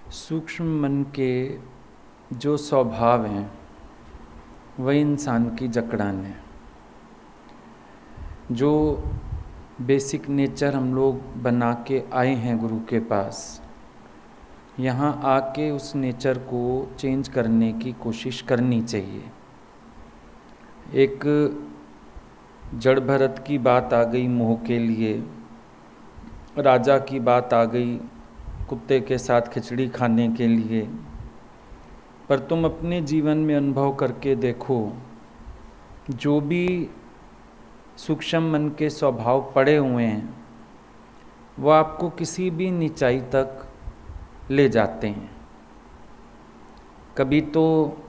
सूक्ष्म मन के जो स्वभाव हैं वही इंसान की जकड़न है। जो बेसिक नेचर हम लोग बना के आए हैं गुरु के पास, यहाँ आके उस नेचर को चेंज करने की कोशिश करनी चाहिए। एक जड़ भरत की बात आ गई मोह के लिए, राजा की बात आ गई कुत्ते के साथ खिचड़ी खाने के लिए। पर तुम अपने जीवन में अनुभव करके देखो, जो भी सूक्ष्म मन के स्वभाव पड़े हुए हैं वो आपको किसी भी नीचाई तक ले जाते हैं। कभी तो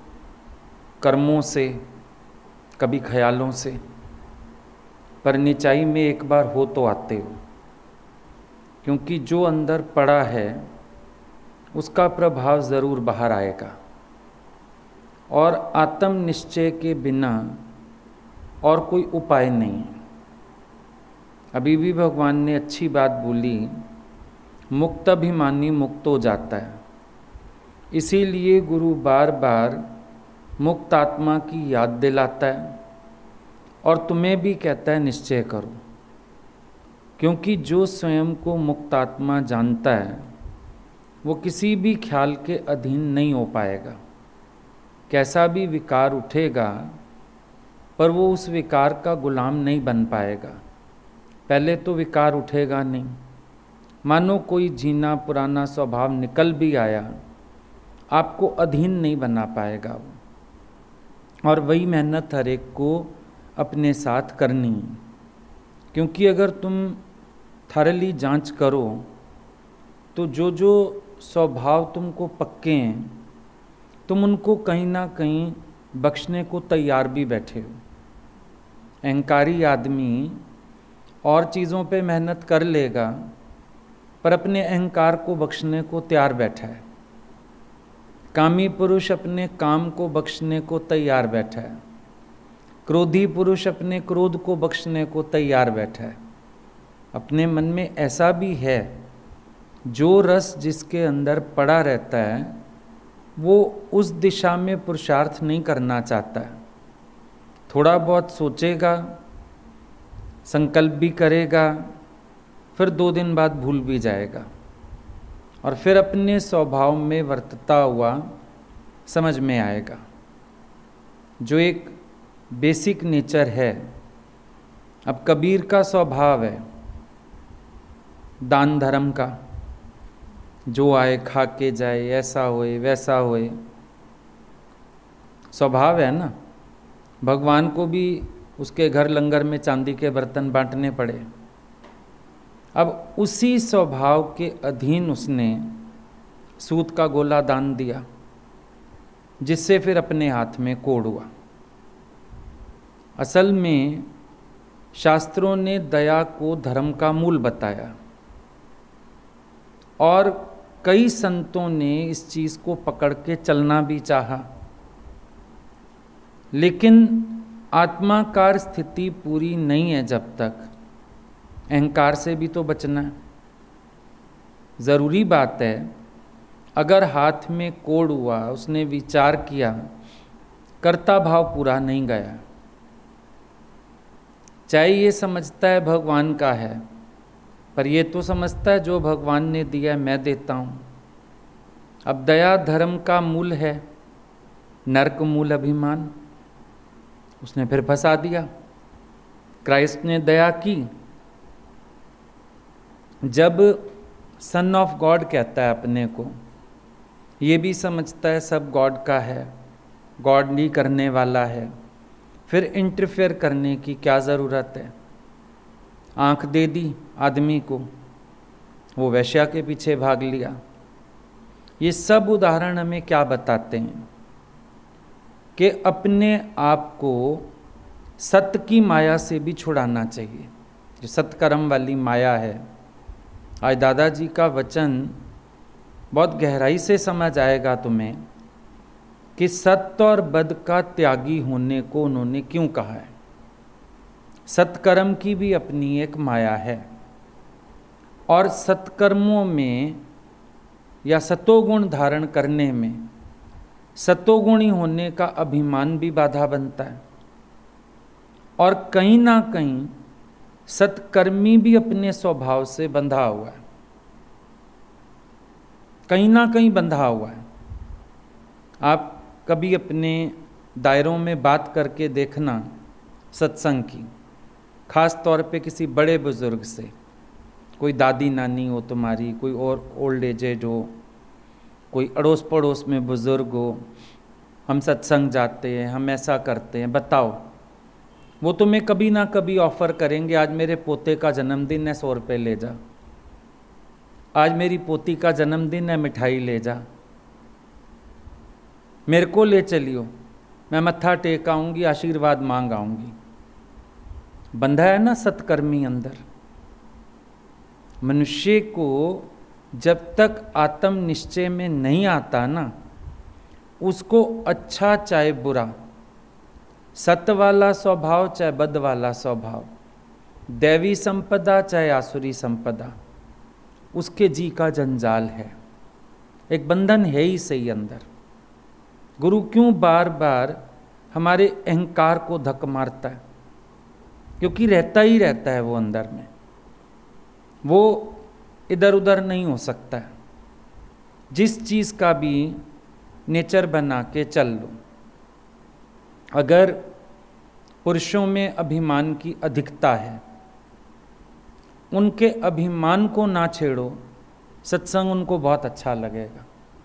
कर्मों से, कभी ख्यालों से, पर नीचाई में एक बार हो तो आते हो, क्योंकि जो अंदर पड़ा है उसका प्रभाव ज़रूर बाहर आएगा। और आत्म निश्चय के बिना और कोई उपाय नहीं है। अभी भी भगवान ने अच्छी बात बोली, मुक्त अभिमानी मुक्त हो जाता है। इसीलिए गुरु बार बार मुक्त आत्मा की याद दिलाता है और तुम्हें भी कहता है निश्चय करो, क्योंकि जो स्वयं को मुक्त आत्मा जानता है वो किसी भी ख्याल के अधीन नहीं हो पाएगा। कैसा भी विकार उठेगा पर वो उस विकार का गुलाम नहीं बन पाएगा। पहले तो विकार उठेगा नहीं, मानो कोई जीना पुराना स्वभाव निकल भी आया, आपको अधीन नहीं बना पाएगा वो। और वही मेहनत हर एक को अपने साथ करनी है, क्योंकि अगर तुम थॉरली जांच करो तो जो जो स्वभाव तुमको पक्के हैं तुम उनको कहीं ना कहीं बख्शने को तैयार भी बैठे हो। अहंकारी आदमी और चीज़ों पे मेहनत कर लेगा पर अपने अहंकार को बख्शने को तैयार बैठा है। कामी पुरुष अपने काम को बख्शने को तैयार बैठा है। क्रोधी पुरुष अपने क्रोध को बख्शने को तैयार बैठा है। अपने मन में ऐसा भी है, जो रस जिसके अंदर पड़ा रहता है वो उस दिशा में पुरुषार्थ नहीं करना चाहता है। थोड़ा बहुत सोचेगा, संकल्प भी करेगा, फिर 2 दिन बाद भूल भी जाएगा और फिर अपने स्वभाव में वर्तता हुआ समझ में आएगा। जो एक बेसिक नेचर है, अब कबीर का स्वभाव है दान धर्म का, जो आए खा के जाए, ऐसा होए वैसा होए, स्वभाव है ना। भगवान को भी उसके घर लंगर में चांदी के बर्तन बांटने पड़े। अब उसी स्वभाव के अधीन उसने सूत का गोला दान दिया, जिससे फिर अपने हाथ में कोढ़ हुआ। असल में शास्त्रों ने दया को धर्म का मूल बताया और कई संतों ने इस चीज़ को पकड़ के चलना भी चाहा, लेकिन आत्माकार स्थिति पूरी नहीं है जब तक। अहंकार से भी तो बचना है। ज़रूरी बात है, अगर हाथ में कोढ़ हुआ, उसने विचार किया, कर्ता भाव पूरा नहीं गया, चाहे ये समझता है भगवान का है, पर ये तो समझता है जो भगवान ने दिया मैं देता हूँ। अब दया धर्म का मूल है, नरक मूल अभिमान, उसने फिर फंसा दिया। क्राइस्ट ने दया की। जब सन ऑफ गॉड कहता है अपने को, ये भी समझता है सब गॉड का है, गॉड नहीं करने वाला है, फिर इंटरफेयर करने की क्या ज़रूरत है। आँख दे दी आदमी को, वो वैश्या के पीछे भाग लिया। ये सब उदाहरण हमें क्या बताते हैं कि अपने आप को सत्य की माया से भी छुड़ाना चाहिए, जो सत्कर्म वाली माया है। आज दादाजी का वचन बहुत गहराई से समझ आएगा तुम्हें कि सत्य और बद का त्यागी होने को उन्होंने क्यों कहा है। सत्कर्म की भी अपनी एक माया है और सत्कर्मों में या सतोगुण धारण करने में सतोगुणी होने का अभिमान भी बाधा बनता है। और कहीं ना कहीं सत्कर्मी भी अपने स्वभाव से बंधा हुआ है, कहीं ना कहीं बंधा हुआ है। आप कभी अपने दायरों में बात करके देखना सत्संग की, खास तौर पे किसी बड़े बुजुर्ग से, कोई दादी नानी हो तुम्हारी, कोई और ओल्ड एजेड हो, कोई अड़ोस पड़ोस में बुजुर्ग हो, हम सत्संग जाते हैं, हम ऐसा करते हैं, बताओ। वो तुम्हें कभी ना कभी ऑफर करेंगे, आज मेरे पोते का जन्मदिन है, 100 रुपये ले जा, आज मेरी पोती का जन्मदिन है, मिठाई ले जा, मेरे को ले चलियो, मैं मत्था टेक आऊँगी, आशीर्वाद मांग आऊँगी। बंधा है ना सत्कर्मी अंदर। मनुष्य को जब तक आत्म निश्चय में नहीं आता ना, उसको अच्छा चाहे बुरा, सत वाला स्वभाव चाहे बद वाला स्वभाव, दैवी संपदा चाहे आसुरी संपदा, उसके जी का जंजाल है, एक बंधन है ही सही अंदर। गुरु क्यों बार बार हमारे अहंकार को धक्का मारता है? क्योंकि रहता ही रहता है वो अंदर में, वो इधर उधर नहीं हो सकता है। जिस चीज़ का भी नेचर बना के चल लो, अगर पुरुषों में अभिमान की अधिकता है, उनके अभिमान को ना छेड़ो, सत्संग उनको बहुत अच्छा लगेगा।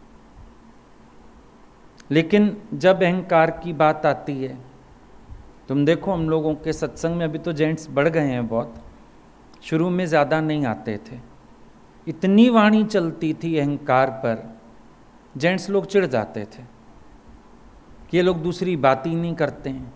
लेकिन जब अहंकार की बात आती है, तुम देखो हम लोगों के सत्संग में अभी तो जेंट्स बढ़ गए हैं बहुत, शुरू में ज़्यादा नहीं आते थे। इतनी वाणी चलती थी अहंकार पर, जेंट्स लोग चिढ़ जाते थे कि ये लोग दूसरी बात ही नहीं करते हैं।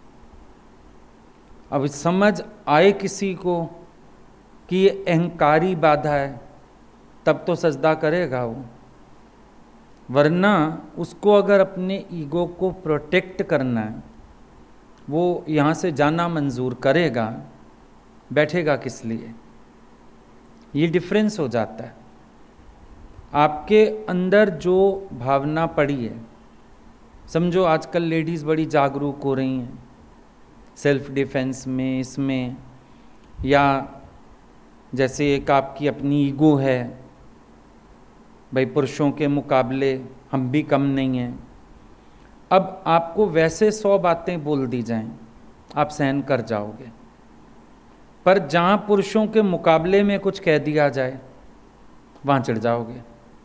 अब समझ आए किसी को कि ये अहंकारी बाधा है, तब तो सजदा करेगा वो, वरना उसको अगर अपने ईगो को प्रोटेक्ट करना है, वो यहाँ से जाना मंजूर करेगा, बैठेगा किस लिए? ये डिफरेंस हो जाता है। आपके अंदर जो भावना पड़ी है, समझो आजकल लेडीज़ बड़ी जागरूक हो रही हैं सेल्फ डिफेंस में, इसमें, या जैसे एक आपकी अपनी ईगो है, भाई पुरुषों के मुकाबले हम भी कम नहीं हैं। अब आपको वैसे 100 बातें बोल दी जाएं, आप सहन कर जाओगे, पर जहाँ पुरुषों के मुकाबले में कुछ कह दिया जाए, वहाँ चिढ़ जाओगे।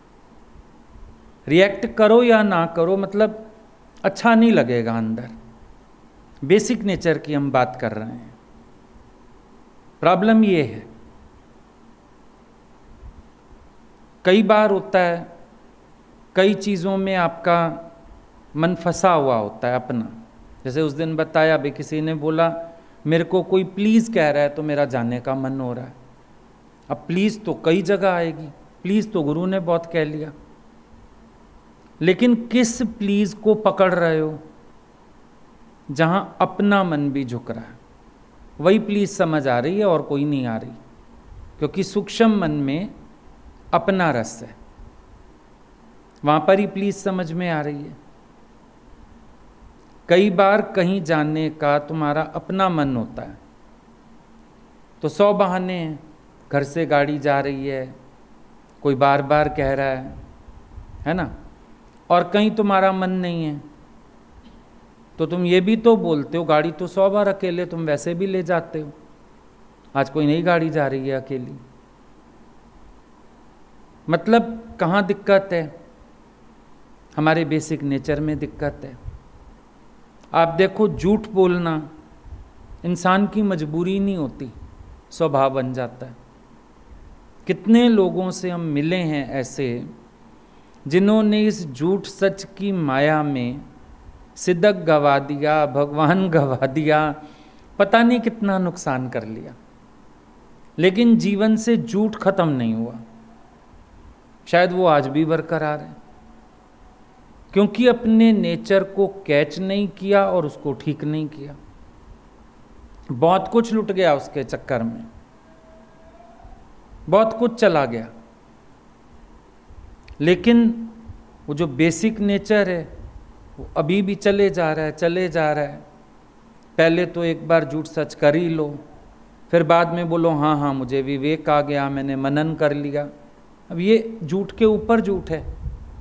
रिएक्ट करो या ना करो, मतलब अच्छा नहीं लगेगा अंदर। बेसिक नेचर की हम बात कर रहे हैं। प्रॉब्लम ये है, कई बार होता है, कई चीज़ों में आपका मन फंसा हुआ होता है अपना। जैसे उस दिन बताया, भाई किसी ने बोला मेरे को कोई प्लीज़ कह रहा है तो मेरा जाने का मन हो रहा है। अब प्लीज़ तो कई जगह आएगी, प्लीज़ तो गुरु ने बहुत कह लिया, लेकिन किस प्लीज़ को पकड़ रहे हो? जहाँ अपना मन भी झुक रहा है, वही प्लीज़ समझ आ रही है और कोई नहीं आ रही, क्योंकि सूक्ष्म मन में अपना रस है, वहाँ पर ही प्लीज़ समझ में आ रही है। कई बार कहीं जाने का तुम्हारा अपना मन होता है तो 100 बहाने हैं, घर से गाड़ी जा रही है, कोई बार बार कह रहा है ना, और कहीं तुम्हारा मन नहीं है तो तुम ये भी तो बोलते हो, गाड़ी तो 100 बार अकेले तुम वैसे भी ले जाते हो, आज कोई नई गाड़ी जा रही है अकेली। मतलब कहाँ दिक्कत है? हमारे बेसिक नेचर में दिक्कत है। आप देखो, झूठ बोलना इंसान की मजबूरी नहीं होती, स्वभाव बन जाता है। कितने लोगों से हम मिले हैं ऐसे जिन्होंने इस झूठ सच की माया में सिद्दक गवा दिया, भगवान गवा दिया, पता नहीं कितना नुकसान कर लिया, लेकिन जीवन से झूठ खत्म नहीं हुआ। शायद वो आज भी बरकरार है, क्योंकि अपने नेचर को कैच नहीं किया और उसको ठीक नहीं किया। बहुत कुछ लुट गया उसके चक्कर में, बहुत कुछ चला गया। लेकिन वो जो बेसिक नेचर है वो अभी भी चले जा रहा है। पहले तो एक बार झूठ सच कर ही लो, फिर बाद में बोलो हाँ हाँ मुझे विवेक आ गया, मैंने मनन कर लिया। अब ये झूठ के ऊपर झूठ है।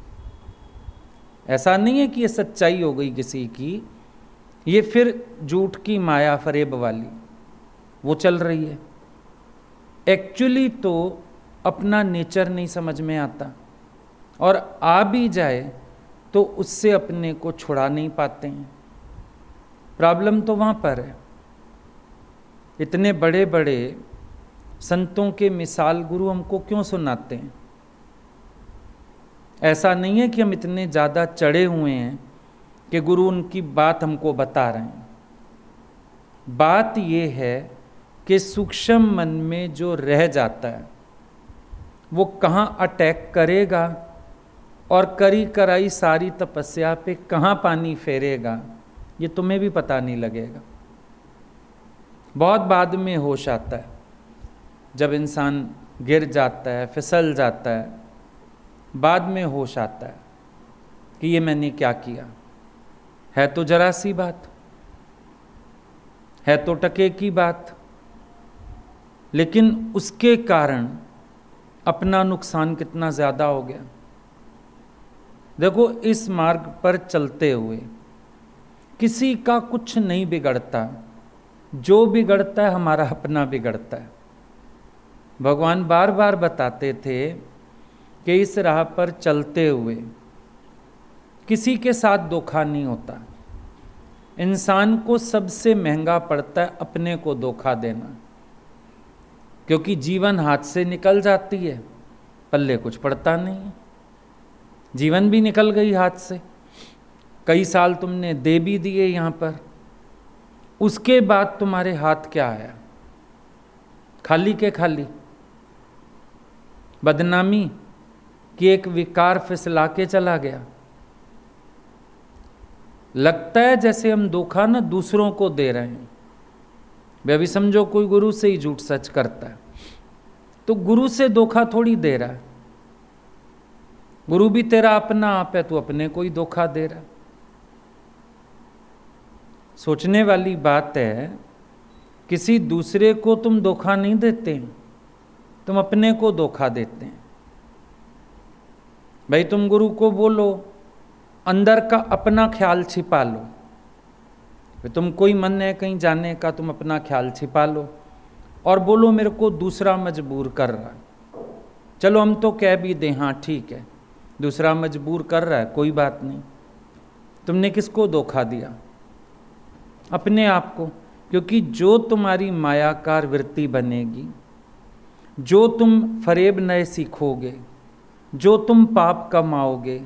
ऐसा नहीं है कि ये सच्चाई हो गई किसी की, ये फिर झूठ की माया फरेब वाली वो चल रही है। एक्चुअली तो अपना नेचर नहीं समझ में आता, और आ भी जाए तो उससे अपने को छुड़ा नहीं पाते हैं। प्रॉब्लम तो वहाँ पर है। इतने बड़े बड़े संतों के मिसाल गुरु हमको क्यों सुनाते हैं? ऐसा नहीं है कि हम इतने ज़्यादा चढ़े हुए हैं कि गुरु उनकी बात हमको बता रहे हैं। बात ये है कि सूक्ष्म मन में जो रह जाता है वो कहाँ अटैक करेगा और करी कराई सारी तपस्या पे कहाँ पानी फेरेगा, ये तुम्हें भी पता नहीं लगेगा। बहुत बाद में होश आता है, जब इंसान गिर जाता है, फिसल जाता है, बाद में होश आता है कि ये मैंने क्या किया। है तो जरा सी बात, है तो टके की बात, लेकिन उसके कारण अपना नुकसान कितना ज़्यादा हो गया। देखो, इस मार्ग पर चलते हुए किसी का कुछ नहीं बिगड़ता, जो बिगड़ता है हमारा अपना बिगड़ता है। भगवान बार बार बताते थे कि इस राह पर चलते हुए किसी के साथ धोखा नहीं होता। इंसान को सबसे महंगा पड़ता है अपने को धोखा देना, क्योंकि जीवन हाथ से निकल जाती है, पल्ले कुछ पड़ता नहीं है। जीवन भी निकल गई हाथ से, कई साल तुमने दे भी दिए यहाँ पर, उसके बाद तुम्हारे हाथ क्या आया? खाली के खाली। बदनामी कि एक विकार फिसला के चला गया। लगता है जैसे हम धोखा ना दूसरों को दे रहे हैं। वे अभी समझो कोई गुरु से ही झूठ सच करता है, तो गुरु से धोखा थोड़ी दे रहा है। गुरु भी तेरा अपना आप है, तू अपने को ही धोखा दे रहा है। सोचने वाली बात है, किसी दूसरे को तुम धोखा नहीं देते, तुम अपने को धोखा देते हैं। भाई तुम गुरु को बोलो अंदर का अपना ख्याल छिपा लो, तुम कोई मन है कहीं जाने का, तुम अपना ख्याल छिपा लो और बोलो मेरे को दूसरा मजबूर कर रहा है। चलो हम तो कह भी दें हाँ ठीक है, दूसरा मजबूर कर रहा है, कोई बात नहीं। तुमने किसको धोखा दिया? अपने आप को। क्योंकि जो तुम्हारी मायाकार वृत्ति बनेगी, जो तुम फरेब नए सीखोगे, जो तुम पाप कमाओगे,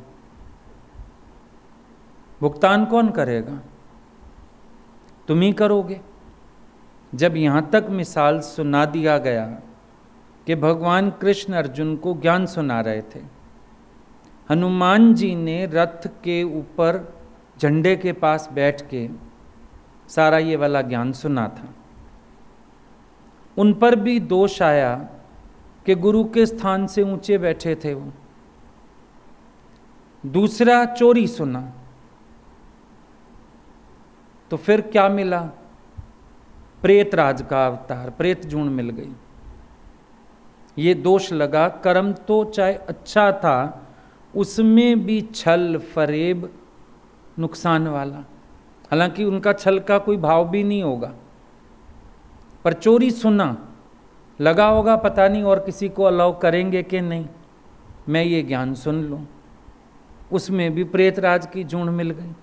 भुगतान कौन करेगा? तुम ही करोगे। जब यहाँ तक मिसाल सुना दिया गया कि भगवान कृष्ण अर्जुन को ज्ञान सुना रहे थे, हनुमान जी ने रथ के ऊपर झंडे के पास बैठ के सारा ये वाला ज्ञान सुना था। उन पर भी दोष आया कि गुरु के स्थान से ऊंचे बैठे थे वो। दूसरा चोरी सुना, तो फिर क्या मिला? प्रेत राज का अवतार, प्रेत जून मिल गई। ये दोष लगा। कर्म तो चाहे अच्छा था, उसमें भी छल फरेब नुकसान वाला। हालांकि उनका छल का कोई भाव भी नहीं होगा, पर चोरी सुना, लगा होगा पता नहीं और किसी को अलाउ करेंगे कि नहीं, मैं ये ज्ञान सुन लूं। उसमें भी प्रेतराज की जून मिल गई।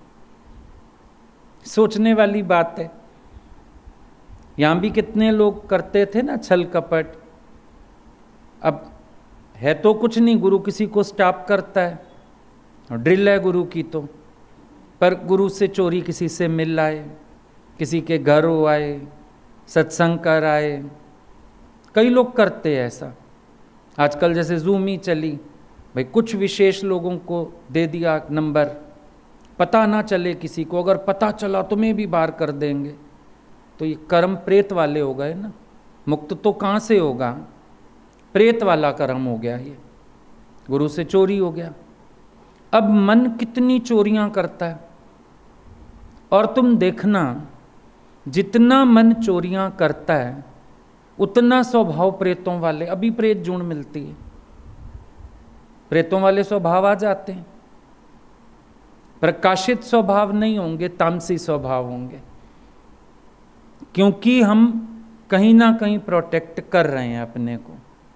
सोचने वाली बात है। यहां भी कितने लोग करते थे ना छल कपट। अब है तो कुछ नहीं, गुरु किसी को स्टॉप करता है, ड्रिल है गुरु की तो, पर गुरु से चोरी किसी से मिल आए, किसी के घर हो आए, सत्संग कर आए। कई लोग करते हैं ऐसा। आजकल जैसे जूम ही चली, भाई कुछ विशेष लोगों को दे दिया नंबर, पता ना चले किसी को, अगर पता चला तुम्हें भी बाहर कर देंगे। तो ये कर्म प्रेत वाले हो गए ना। मुक्त तो कहाँ से होगा? प्रेत वाला कर्म हो गया ये। गुरु से चोरी हो गया। अब मन कितनी चोरियां करता है, और तुम देखना जितना मन चोरियां करता है उतना स्वभाव प्रेतों वाले, अभी प्रेत जून मिलती है, प्रेतों वाले स्वभाव आ जाते हैं। प्रकाशित स्वभाव नहीं होंगे, तामसी स्वभाव होंगे, क्योंकि हम कहीं ना कहीं प्रोटेक्ट कर रहे हैं अपने को।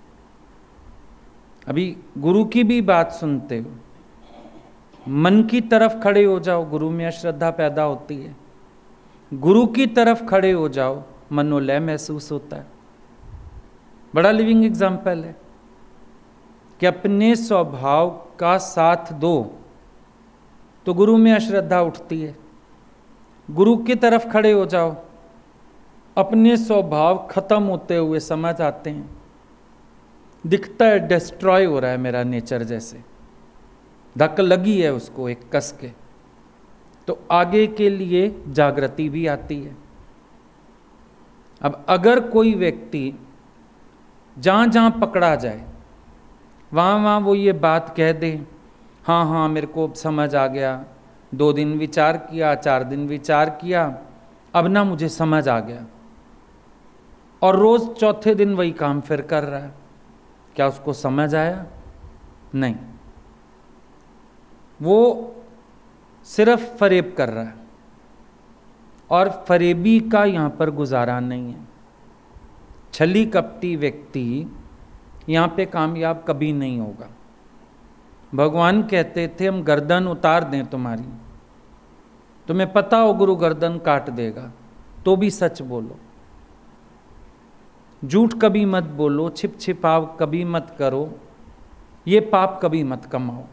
अभी गुरु की भी बात सुनते हो, मन की तरफ खड़े हो जाओ, गुरु में अश्रद्धा पैदा होती है। गुरु की तरफ खड़े हो जाओ, मनोलय महसूस होता है। बड़ा लिविंग एग्जाम्पल है कि अपने स्वभाव का साथ दो तो गुरु में अश्रद्धा उठती है। गुरु की तरफ खड़े हो जाओ, अपने स्वभाव खत्म होते हुए समझ आते हैं, दिखता है डिस्ट्रॉय हो रहा है मेरा नेचर, जैसे धक्का लगी है उसको एक कस के, तो आगे के लिए जागृति भी आती है। अब अगर कोई व्यक्ति जहाँ जहाँ पकड़ा जाए वहाँ वहाँ वो ये बात कह दे, हाँ हाँ मेरे को समझ आ गया, 2 दिन विचार किया, 4 दिन विचार किया, अब ना मुझे समझ आ गया, और रोज चौथे दिन वही काम फिर कर रहा है, क्या उसको समझ आया? नहीं, वो सिर्फ फरेब कर रहा है, और फरेबी का यहाँ पर गुजारा नहीं है। छली कपटी व्यक्ति यहाँ पे कामयाब कभी नहीं होगा। भगवान कहते थे हम गर्दन उतार दें तुम्हारी, तुम्हें पता हो गुरु गर्दन काट देगा, तो भी सच बोलो, झूठ कभी मत बोलो, छिप छिपाव कभी मत करो, ये पाप कभी मत कमाओ,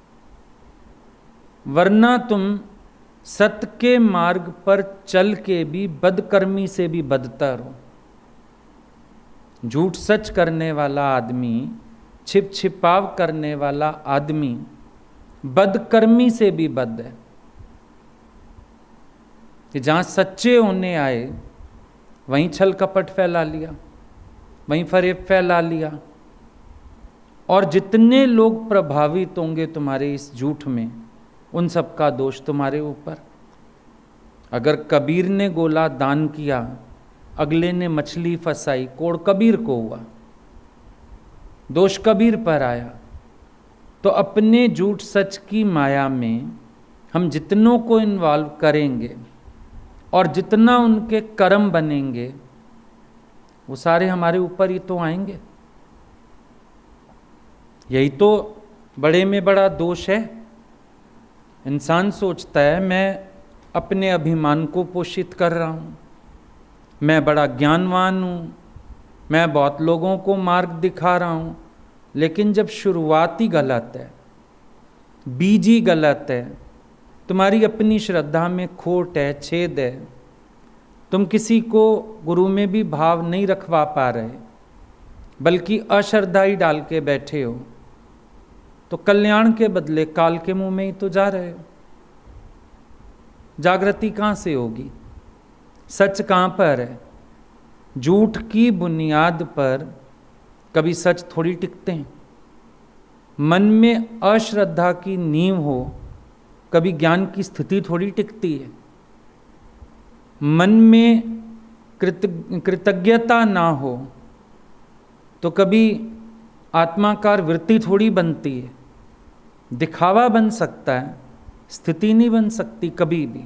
वरना तुम सत्य के मार्ग पर चल के भी बदकर्मी से भी बदतर हो। झूठ सच करने वाला आदमी, छिप छिपाव करने वाला आदमी बदकर्मी से भी बद है। कि जहां सच्चे होने आए वहीं छल कपट फैला लिया, वहीं फरेब फैला लिया, और जितने लोग प्रभावित होंगे तुम्हारे इस झूठ में, उन सब का दोष तुम्हारे ऊपर। अगर कबीर ने गोला दान किया, अगले ने मछली फंसाई, कोड़ कबीर को हुआ, दोष कबीर पर आया। तो अपने झूठ सच की माया में हम जितनों को इन्वॉल्व करेंगे और जितना उनके कर्म बनेंगे, वो सारे हमारे ऊपर ही तो आएंगे। यही तो बड़े में बड़ा दोष है। इंसान सोचता है मैं अपने अभिमान को पोषित कर रहा हूँ, मैं बड़ा ज्ञानवान हूँ, मैं बहुत लोगों को मार्ग दिखा रहा हूँ, लेकिन जब शुरुआत ही गलत है, बीज ही गलत है, तुम्हारी अपनी श्रद्धा में खोट है, छेद है, तुम किसी को गुरु में भी भाव नहीं रखवा पा रहे, बल्कि अश्रद्धा ही डाल के बैठे हो, तो कल्याण के बदले काल के मुंह में ही तो जा रहे हो। जागृति कहाँ से होगी? सच कहाँ पर है? झूठ की बुनियाद पर कभी सच थोड़ी टिकते हैं। मन में अश्रद्धा की नींव हो, कभी ज्ञान की स्थिति थोड़ी टिकती है। मन में कृतज्ञता ना हो तो कभी आत्माकार वृत्ति थोड़ी बनती है। दिखावा बन सकता है, स्थिति नहीं बन सकती कभी भी।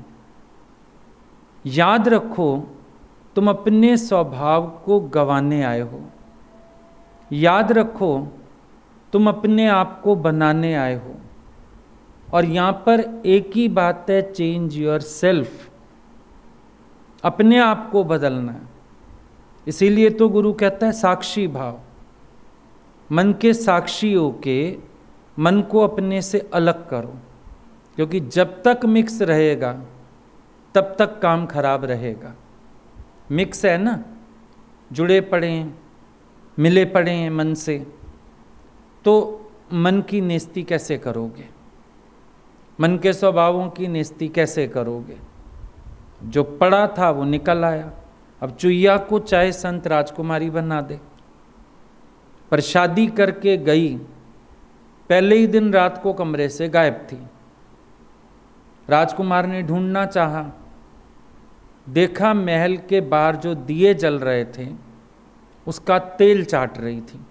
याद रखो, तुम अपने स्वभाव को गंवाने आए हो। याद रखो, तुम अपने आप को बनाने आए हो। और यहाँ पर एक ही बात है, चेंज योर सेल्फ, अपने आप को बदलना है। इसीलिए तो गुरु कहता है साक्षी भाव। मन के साक्षी होके मन को अपने से अलग करो, क्योंकि जब तक मिक्स रहेगा तब तक काम खराब रहेगा। मिक्स है ना, जुड़े पड़े हैं, मिले पड़े हैं मन से, तो मन की नेस्ती कैसे करोगे? मन के स्वभावों की नेस्ती कैसे करोगे? जो पड़ा था वो निकल आया। अब चुईया को चाहे संत राजकुमारी बना दे, पर शादी करके गई, पहले ही दिन रात को कमरे से गायब थी। राजकुमार ने ढूंढना चाहा, देखा महल के बाहर जो दिए जल रहे थे उसका तेल चाट रही थी।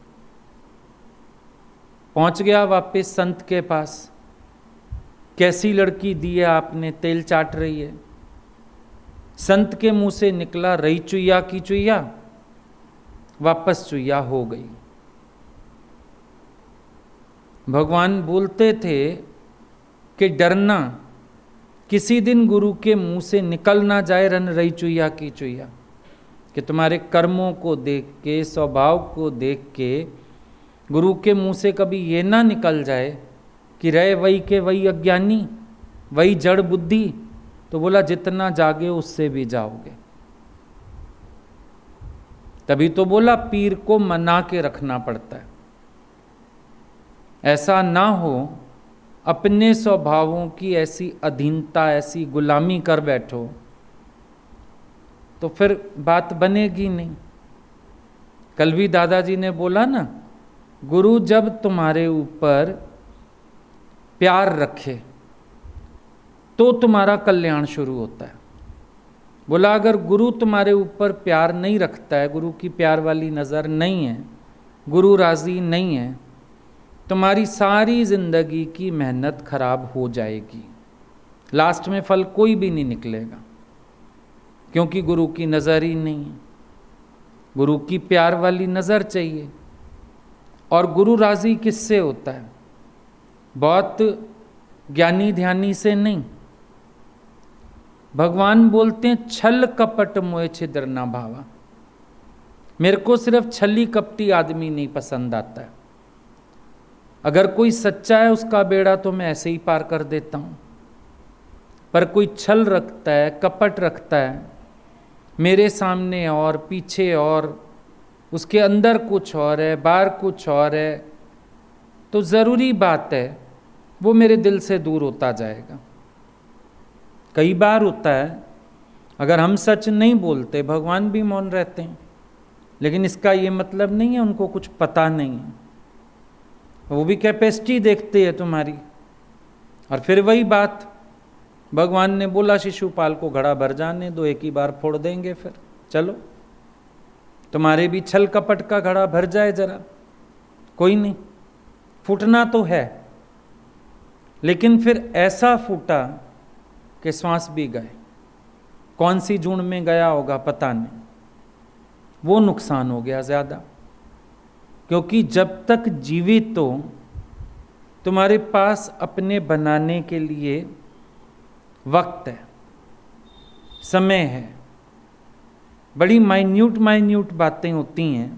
पहुंच गया वापस संत के पास, कैसी लड़की दी है आपने, तेल चाट रही है। संत के मुंह से निकला, रही चुईया की चुईया, वापस चुईया हो गई। भगवान बोलते थे कि डरना, किसी दिन गुरु के मुंह से निकल ना जाए रन रही चुईया की चुईया, कि तुम्हारे कर्मों को देख के, स्वभाव को देख के गुरु के मुंह से कभी ये ना निकल जाए कि रहे वही के वही अज्ञानी, वही जड़ बुद्धि। तो बोला जितना जागे उससे भी जाओगे। तभी तो बोला पीर को मना के रखना पड़ता है। ऐसा ना हो अपने स्वभावों की ऐसी अधीनता, ऐसी गुलामी कर बैठो तो फिर बात बनेगी नहीं। कल भी दादाजी ने बोला ना, गुरु जब तुम्हारे ऊपर प्यार रखे तो तुम्हारा कल्याण शुरू होता है। बोला अगर गुरु तुम्हारे ऊपर प्यार नहीं रखता है, गुरु की प्यार वाली नज़र नहीं है, गुरु राजी नहीं है, तुम्हारी सारी जिंदगी की मेहनत खराब हो जाएगी। लास्ट में फल कोई भी नहीं निकलेगा, क्योंकि गुरु की नज़र ही नहीं है। गुरु की प्यार वाली नज़र चाहिए। और गुरु राजी किससे होता है? बहुत ज्ञानी ध्यानी से नहीं। भगवान बोलते हैं छल कपट मोह छिद्र ना भावा। मेरे को सिर्फ छली कपटी आदमी नहीं पसंद आता है। अगर कोई सच्चा है उसका बेड़ा तो मैं ऐसे ही पार कर देता हूँ, पर कोई छल रखता है, कपट रखता है, मेरे सामने और पीछे और, उसके अंदर कुछ और है, बाहर कुछ और है, तो ज़रूरी बात है वो मेरे दिल से दूर होता जाएगा। कई बार होता है अगर हम सच नहीं बोलते, भगवान भी मौन रहते हैं, लेकिन इसका ये मतलब नहीं है उनको कुछ पता नहीं है। वो भी कैपेसिटी देखते हैं तुम्हारी। और फिर वही बात, भगवान ने बोला शिशुपाल को घड़ा भर जाने दो, एक ही बार फोड़ देंगे, फिर चलो तुम्हारे भी छल कपट का घड़ा भर जाए जरा, कोई नहीं, फूटना तो है, लेकिन फिर ऐसा फूटा कि श्वास भी गए। कौन सी जून में गया होगा पता नहीं, वो नुकसान हो गया ज़्यादा। क्योंकि जब तक जीवित हो तुम्हारे पास अपने बनाने के लिए वक्त है, समय है। बड़ी माइन्यूट बातें होती हैं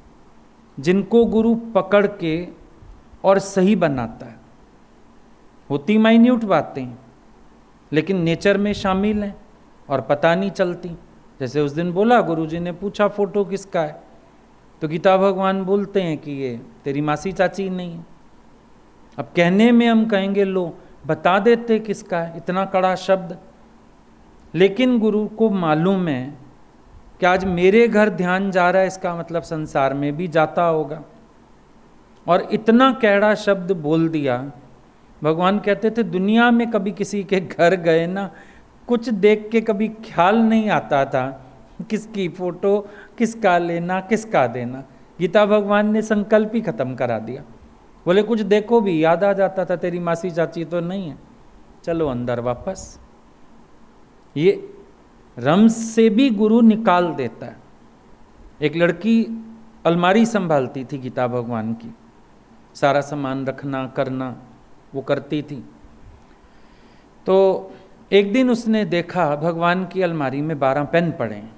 जिनको गुरु पकड़ के और सही बनाता है। होती माइन्यूट बातें, लेकिन नेचर में शामिल हैं और पता नहीं चलती। जैसे उस दिन बोला, गुरुजी ने पूछा फोटो किसका है, तो गीता भगवान बोलते हैं कि ये तेरी मासी चाची नहीं है। अब कहने में हम कहेंगे लो बता देते किसका है, इतना कड़ा शब्द, लेकिन गुरु को मालूम है कि आज मेरे घर ध्यान जा रहा है, इसका मतलब संसार में भी जाता होगा। और इतना कैड़ा शब्द बोल दिया। भगवान कहते थे दुनिया में कभी किसी के घर गए ना, कुछ देख के कभी ख्याल नहीं आता था किसकी फोटो, किसका लेना, किसका देना। गीता भगवान ने संकल्प ही खत्म करा दिया। बोले कुछ देखो भी याद आ जाता था, तेरी मासी चाची तो नहीं है, चलो अंदर वापस। ये रम्स से भी गुरु निकाल देता है। एक लड़की अलमारी संभालती थी गीता भगवान की, सारा सामान रखना करना वो करती थी। तो एक दिन उसने देखा भगवान की अलमारी में 12 पेन पड़े हैं।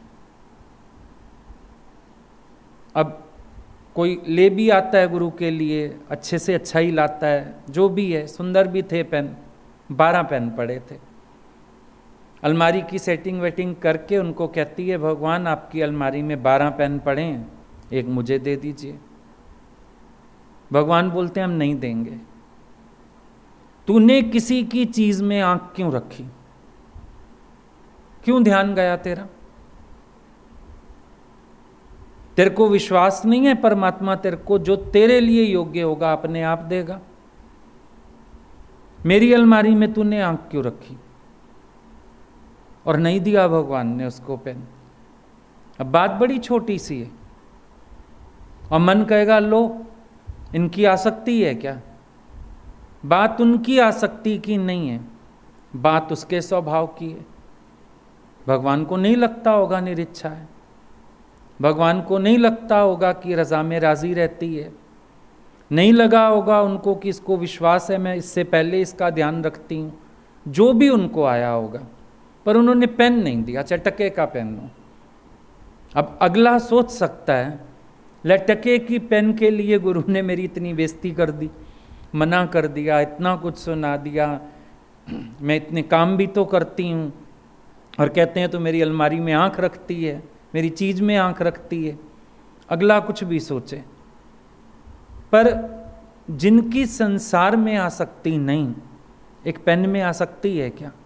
अब कोई ले भी आता है गुरु के लिए, अच्छे से अच्छा ही लाता है, जो भी है, सुंदर भी थे पेन, 12 पेन पड़े थे। अलमारी की सेटिंग वेटिंग करके उनको कहती है भगवान आपकी अलमारी में 12 पेन पड़े हैं, एक मुझे दे दीजिए। भगवान बोलते हैं हम नहीं देंगे। तूने किसी की चीज में आंख क्यों रखी, क्यों ध्यान गया तेरा? तेरे को विश्वास नहीं है परमात्मा तेरे को जो तेरे लिए योग्य होगा अपने आप देगा? मेरी अलमारी में तूने आंख क्यों रखी? और नहीं दिया भगवान ने उसको पेन। अब बात बड़ी छोटी सी है, और मन कहेगा लो इनकी आसक्ति है क्या? बात उनकी आसक्ति की नहीं है, बात उसके स्वभाव की है। भगवान को नहीं लगता होगा निरिच्छा है, भगवान को नहीं लगता होगा कि रजा में राजी रहती है, नहीं लगा होगा उनको कि इसको विश्वास है मैं इससे पहले इसका ध्यान रखती हूँ, जो भी उनको आया होगा, पर उन्होंने पेन नहीं दिया। अच्छा टके का पेन हो। अब अगला सोच सकता है ले टके की पेन के लिए गुरु ने मेरी इतनी बेइज्जती कर दी, मना कर दिया, इतना कुछ सुना दिया, मैं इतने काम भी तो करती हूँ, और कहते हैं तो मेरी अलमारी में आंख रखती है, मेरी चीज में आंख रखती है। अगला कुछ भी सोचे, पर जिनकी संसार में आसक्ति नहीं, एक पेन में आसक्ति है क्या?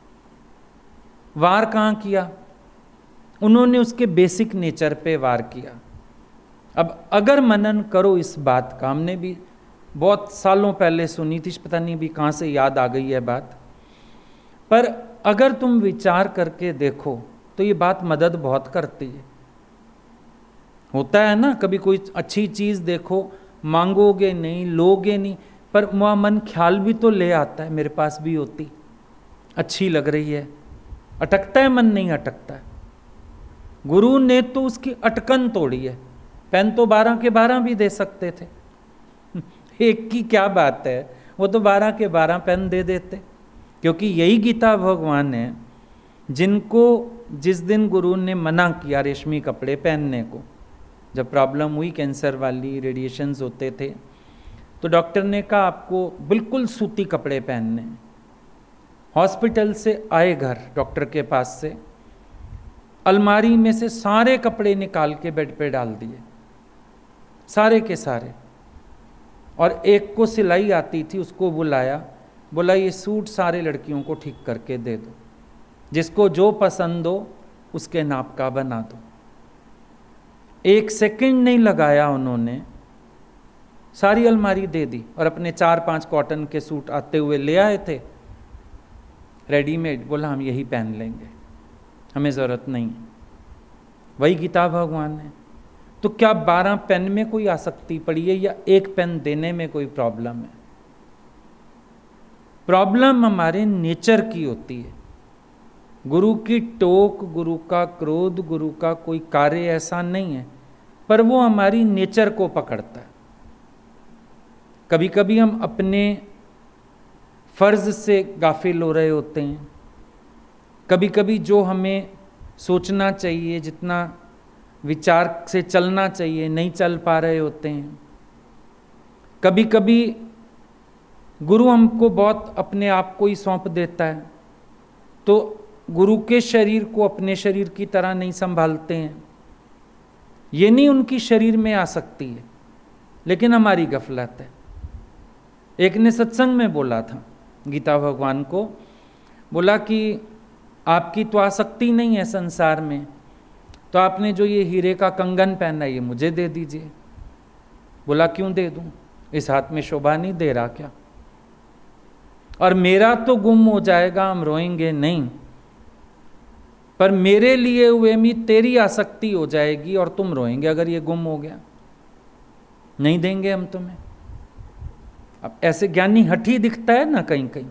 वार कहाँ किया? उन्होंने उसके बेसिक नेचर पे वार किया। अब अगर मनन करो इस बात का, हमने भी बहुत सालों पहले सुनी थी, पता नहीं भी कहाँ से याद आ गई है बात, पर अगर तुम विचार करके देखो तो ये बात मदद बहुत करती है। होता है ना, कभी कोई अच्छी चीज़ देखो, मांगोगे नहीं, लोगे नहीं, पर वहाँ मन ख्याल भी तो ले आता है, मेरे पास भी होती, अच्छी लग रही है, अटकता है मन, नहीं अटकता है। गुरु ने तो उसकी अटकन तोड़ी है। पेन तो 12 के 12 भी दे सकते थे, एक की क्या बात है, वो तो 12 के 12 पेन दे देते, क्योंकि यही गीता भगवान है जिनको जिस दिन गुरु ने मना किया रेशमी कपड़े पहनने को, जब प्रॉब्लम हुई कैंसर वाली, रेडिएशंस होते थे, तो डॉक्टर ने कहा आपको बिल्कुल सूती कपड़े पहनने। हॉस्पिटल से आए घर डॉक्टर के पास से, अलमारी में से सारे कपड़े निकाल के बेड पे डाल दिए, सारे के सारे, और एक को सिलाई आती थी उसको बुलाया, बोला ये सूट सारे लड़कियों को ठीक करके दे दो, जिसको जो पसंद हो उसके नाप का बना दो। 1 सेकंड नहीं लगाया उन्होंने, सारी अलमारी दे दी, और अपने 4-5 कॉटन के सूट आते हुए ले आए थे रेडीमेड, बोला हम यही पहन लेंगे, हमें ज़रूरत नहीं। वही गीता भगवान है। तो क्या 12 पेन में कोई आसक्ति पड़ी है, या एक पेन देने में कोई प्रॉब्लम है? प्रॉब्लम हमारे नेचर की होती है। गुरु की टोक, गुरु का क्रोध, गुरु का कोई कार्य ऐसा नहीं है, पर वो हमारी नेचर को पकड़ता है। कभी कभी हम अपने फर्ज से गाफिल हो रहे होते हैं, कभी कभी जो हमें सोचना चाहिए, जितना विचार से चलना चाहिए, नहीं चल पा रहे होते हैं। कभी कभी गुरु हमको बहुत अपने आप को ही सौंप देता है, तो गुरु के शरीर को अपने शरीर की तरह नहीं संभालते हैं। ये नहीं उनकी शरीर में आ सकती है, लेकिन हमारी गफलत है। एक ने सत्संग में बोला था गीता भगवान को, बोला कि आपकी तो आसक्ति नहीं है संसार में, तो आपने जो ये हीरे का कंगन पहना है ये मुझे दे दीजिए। बोला क्यों दे दूं, इस हाथ में शोभा नहीं दे रहा क्या? और मेरा तो गुम हो जाएगा, हम रोएंगे नहीं, पर मेरे लिए हुए में तेरी आसक्ति हो जाएगी और तुम रोएंगे अगर ये गुम हो गया। नहीं देंगे हम तुम्हें। अब ऐसे ज्ञानी हठी दिखता है ना, कहीं कहीं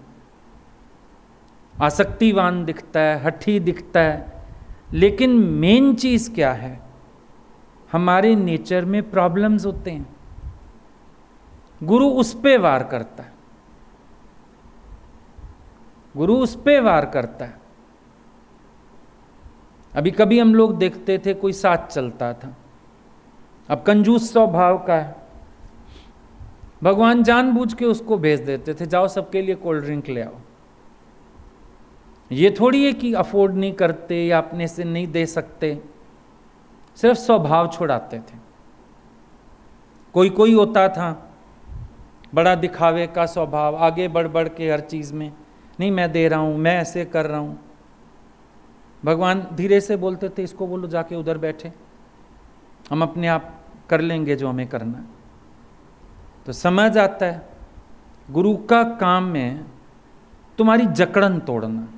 आसक्तिवान दिखता है, हठी दिखता है, लेकिन मेन चीज क्या है, हमारे नेचर में प्रॉब्लम्स होते हैं। गुरु उस पे वार करता है, गुरु उस पे वार करता है। अभी कभी हम लोग देखते थे कोई साथ चलता था, अब कंजूस स्वभाव का है, भगवान जानबूझ के उसको भेज देते थे, जाओ सबके लिए कोल्ड ड्रिंक ले आओ। ये थोड़ी है कि अफोर्ड नहीं करते या अपने से नहीं दे सकते, सिर्फ स्वभाव छुड़ाते थे। कोई कोई होता था बड़ा दिखावे का स्वभाव, आगे बढ़ बढ़ के हर चीज में, नहीं मैं दे रहा हूं, मैं ऐसे कर रहा हूं। भगवान धीरे से बोलते थे, इसको बोलो जाके उधर बैठे, हम अपने आप कर लेंगे जो हमें करना है। तो समझ आता है गुरु का काम है तुम्हारी जकड़न तोड़ना।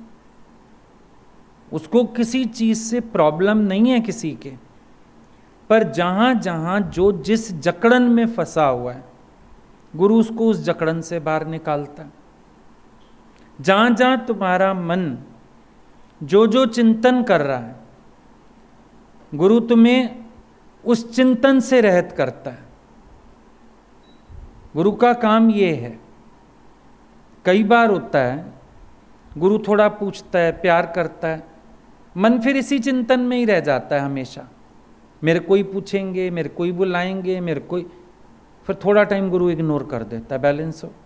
उसको किसी चीज से प्रॉब्लम नहीं है किसी के, पर जहां जहां जो जिस जकड़न में फंसा हुआ है, गुरु उसको उस जकड़न से बाहर निकालता है। जहां जहां तुम्हारा मन जो जो चिंतन कर रहा है, गुरु तुम्हें उस चिंतन से रहित करता है। गुरु का काम ये है। कई बार होता है गुरु थोड़ा पूछता है, प्यार करता है, मन फिर इसी चिंतन में ही रह जाता है हमेशा। मेरे को ही पूछेंगे, मेरे को ही बुलाएंगे, मेरे को ही, फिर थोड़ा टाइम गुरु इग्नोर कर देता है, बैलेंस हो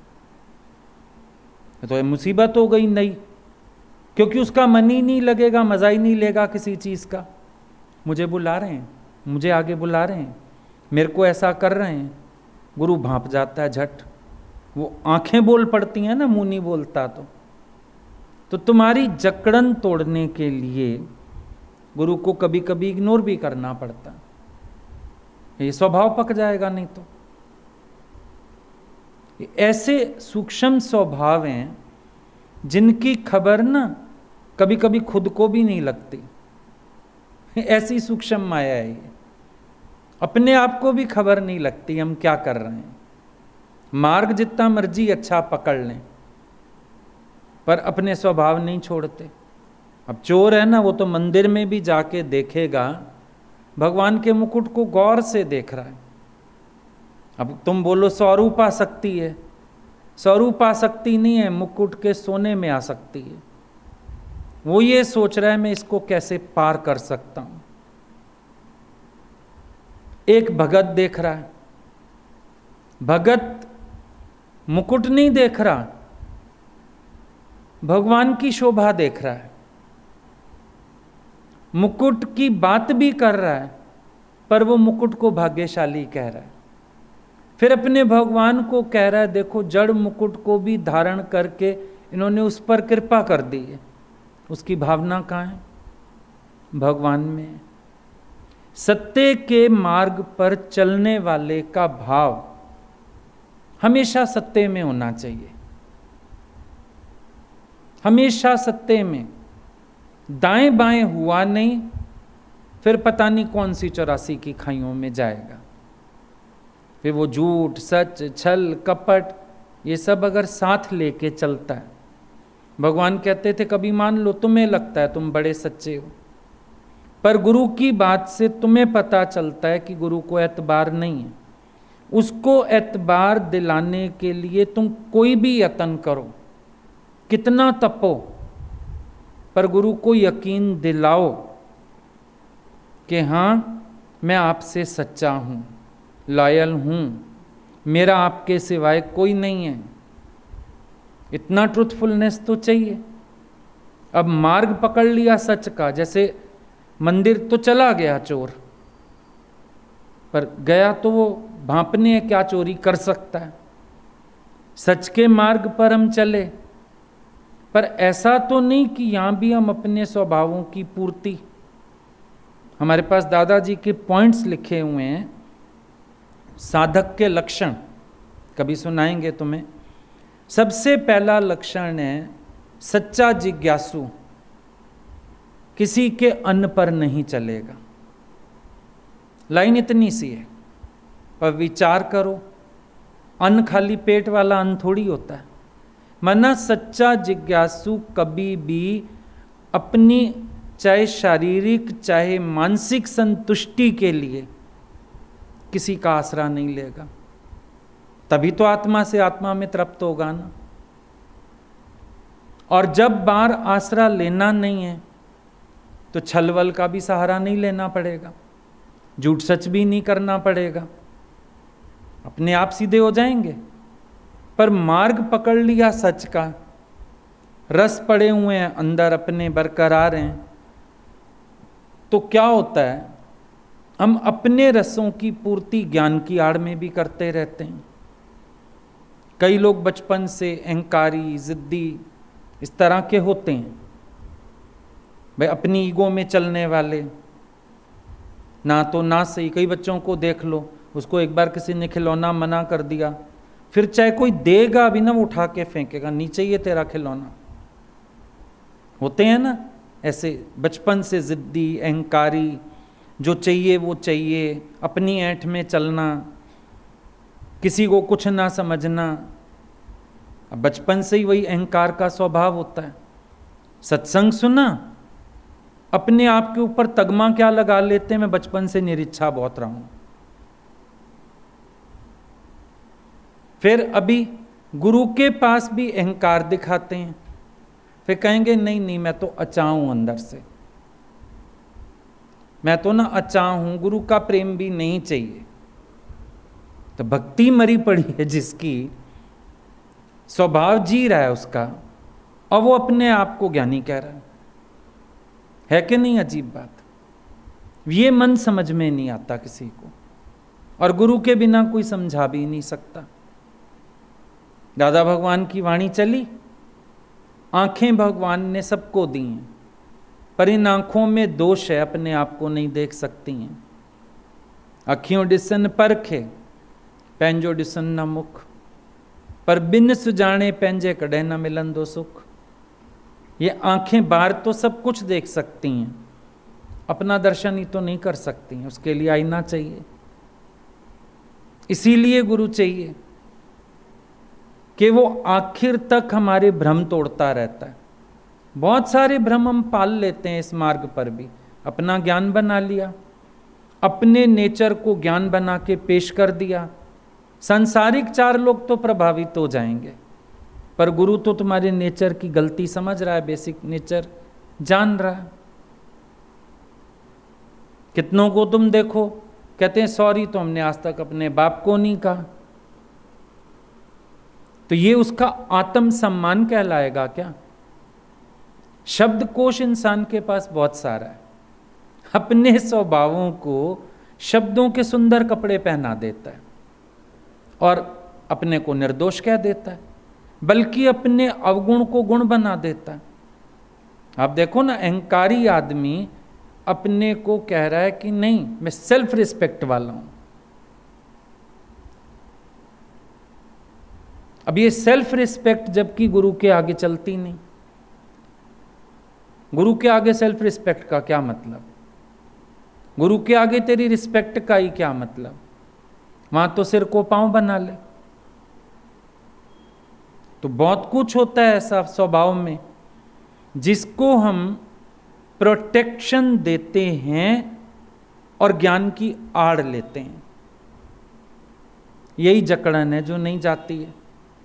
तो मुसीबत हो गई नहीं, क्योंकि उसका मन ही नहीं लगेगा, मजा ही नहीं लेगा किसी चीज का। मुझे बुला रहे हैं, मुझे आगे बुला रहे हैं, मेरे को ऐसा कर रहे हैं, गुरु भांप जाता है झट। वो आंखें बोल पड़ती हैं ना, मुंह नहीं बोलता। तो तुम्हारी जकड़न तोड़ने के लिए गुरु को कभी कभी इग्नोर भी करना पड़ता, ये स्वभाव पक जाएगा नहीं तो। ऐसे सूक्ष्म स्वभाव हैं जिनकी खबर ना कभी कभी खुद को भी नहीं लगती। ऐसी सूक्ष्म माया है ये, अपने आप को भी खबर नहीं लगती हम क्या कर रहे हैं। मार्ग जितना मर्जी अच्छा पकड़ लें, पर अपने स्वभाव नहीं छोड़ते। अब चोर है ना, वो तो मंदिर में भी जाके देखेगा, भगवान के मुकुट को गौर से देख रहा है। अब तुम बोलो स्वरूप आसक्ति है, स्वरूप आसक्ति नहीं है, मुकुट के सोने में आसक्ति है। वो ये सोच रहा है मैं इसको कैसे पार कर सकता हूं। एक भगत देख रहा है, भगत मुकुट नहीं देख रहा, भगवान की शोभा देख रहा है। मुकुट की बात भी कर रहा है, पर वो मुकुट को भाग्यशाली कह रहा है। फिर अपने भगवान को कह रहा है, देखो जड़ मुकुट को भी धारण करके इन्होंने उस पर कृपा कर दी है। उसकी भावना कहाँ है? भगवान में। सत्य के मार्ग पर चलने वाले का भाव हमेशा सत्य में होना चाहिए, हमेशा सत्य में। दाएं बाएं हुआ नहीं, फिर पता नहीं कौन सी 84 की खाइयों में जाएगा। फिर वो झूठ, सच, छल, कपट, ये सब अगर साथ लेके चलता है। भगवान कहते थे कभी मान लो तुम्हें लगता है तुम बड़े सच्चे हो, पर गुरु की बात से तुम्हें पता चलता है कि गुरु को एतबार नहीं है। उसको एतबार दिलाने के लिए तुम कोई भी यत्न करो, कितना तपो, पर गुरु को यकीन दिलाओ कि हाँ मैं आपसे सच्चा हूँ, लॉयल हूँ, मेरा आपके सिवाय कोई नहीं है। इतना ट्रुथफुलनेस तो चाहिए। अब मार्ग पकड़ लिया सच का, जैसे मंदिर तो चला गया चोर, पर गया तो वो भांपने क्या चोरी कर सकता है। सच के मार्ग पर हम चले, पर ऐसा तो नहीं कि यहाँ भी हम अपने स्वभावों की पूर्ति। हमारे पास दादाजी के पॉइंट्स लिखे हुए हैं, साधक के लक्षण, कभी सुनाएंगे तुम्हें। सबसे पहला लक्षण है सच्चा जिज्ञासु किसी के अन्न पर नहीं चलेगा। लाइन इतनी सी है, पर विचार करो, अन्न खाली पेट वाला अन्न थोड़ी होता है। माना सच्चा जिज्ञासु कभी भी अपनी चाहे शारीरिक चाहे मानसिक संतुष्टि के लिए किसी का आसरा नहीं लेगा, तभी तो आत्मा से आत्मा में तृप्त होगा ना। और जब बार आसरा लेना नहीं है तो छलवल का भी सहारा नहीं लेना पड़ेगा, झूठ सच भी नहीं करना पड़ेगा, अपने आप सीधे हो जाएंगे। पर मार्ग पकड़ लिया सच का, रस पड़े हुए हैं अंदर अपने बरकरार हैं, तो क्या होता है हम अपने रसों की पूर्ति ज्ञान की आड़ में भी करते रहते हैं। कई लोग बचपन से अहंकारी, जिद्दी इस तरह के होते हैं, भाई अपनी ईगो में चलने वाले, ना तो ना सही। कई बच्चों को देख लो, उसको एक बार किसी ने खिलौना मना कर दिया, फिर चाहे कोई देगा भी ना, वो उठा के फेंकेगा, नीचे ये तेरा खिलौना। होते हैं ना ऐसे बचपन से जिद्दी, अहंकारी, जो चाहिए वो चाहिए, अपनी ऐंठ में चलना, किसी को कुछ ना समझना। अब बचपन से ही वही अहंकार का स्वभाव होता है। सत्संग सुना, अपने आप के ऊपर तगमा क्या लगा लेते हैं, मैं बचपन से निरीच्छा बहुत रहा हूं। फिर अभी गुरु के पास भी अहंकार दिखाते हैं, फिर कहेंगे नहीं नहीं मैं तो अचा हूं अंदर से, मैं तो ना अचा हूं, गुरु का प्रेम भी नहीं चाहिए। तो भक्ति मरी पड़ी है जिसकी, स्वभाव जी रहा है उसका, और वो अपने आप को ज्ञानी कह रहा है कि नहीं? अजीब बात। ये मन समझ में नहीं आता किसी को, और गुरु के बिना कोई समझा भी नहीं सकता। दादा भगवान की वाणी चली, आंखें भगवान ने सबको दी हैं, पर इन आंखों में दोष है, अपने आप को नहीं देख सकती हैं। अखियों डिसन परखे, पैंजो डिसन न मुख, पर बिन सुजाने पैंजे कड़े न मिलन दो सुख। ये आंखें बाहर तो सब कुछ देख सकती हैं, अपना दर्शन ही तो नहीं कर सकती हैं, उसके लिए आईना चाहिए। इसीलिए गुरु चाहिए कि वो आखिर तक हमारे भ्रम तोड़ता रहता है। बहुत सारे भ्रम हम पाल लेते हैं इस मार्ग पर भी, अपना ज्ञान बना लिया, अपने नेचर को ज्ञान बना के पेश कर दिया। सांसारिक चार लोग तो प्रभावित हो जाएंगे, पर गुरु तो तुम्हारे नेचर की गलती समझ रहा है, बेसिक नेचर जान रहा है। कितनों को तुम देखो कहते हैं सॉरी तो हमने आज तक अपने बाप को नहीं कहा, तो ये उसका आत्म सम्मान कहलाएगा क्या? शब्दकोश इंसान के पास बहुत सारा है, अपने स्वभावों को शब्दों के सुंदर कपड़े पहना देता है और अपने को निर्दोष कह देता है, बल्कि अपने अवगुण को गुण बना देता है। आप देखो ना, अहंकारी आदमी अपने को कह रहा है कि नहीं मैं सेल्फ रिस्पेक्ट वाला हूं। अब ये सेल्फ रिस्पेक्ट जबकि गुरु के आगे चलती नहीं। गुरु के आगे सेल्फ रिस्पेक्ट का क्या मतलब? गुरु के आगे तेरी रिस्पेक्ट का ही क्या मतलब? वहां तो सिर को पांव बना ले। तो बहुत कुछ होता है ऐसा स्वभाव में जिसको हम प्रोटेक्शन देते हैं और ज्ञान की आड़ लेते हैं। यही जकड़न है जो नहीं जाती है।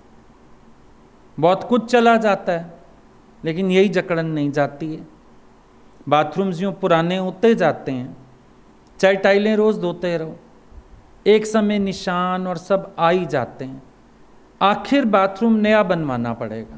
बहुत कुछ चला जाता है लेकिन यही जकड़न नहीं जाती है। बाथरूम्स यूँ पुराने होते जाते हैं, चाहे टाइलें रोज धोते रहो, एक समय निशान और सब आ ही जाते हैं। आखिर बाथरूम नया बनवाना पड़ेगा।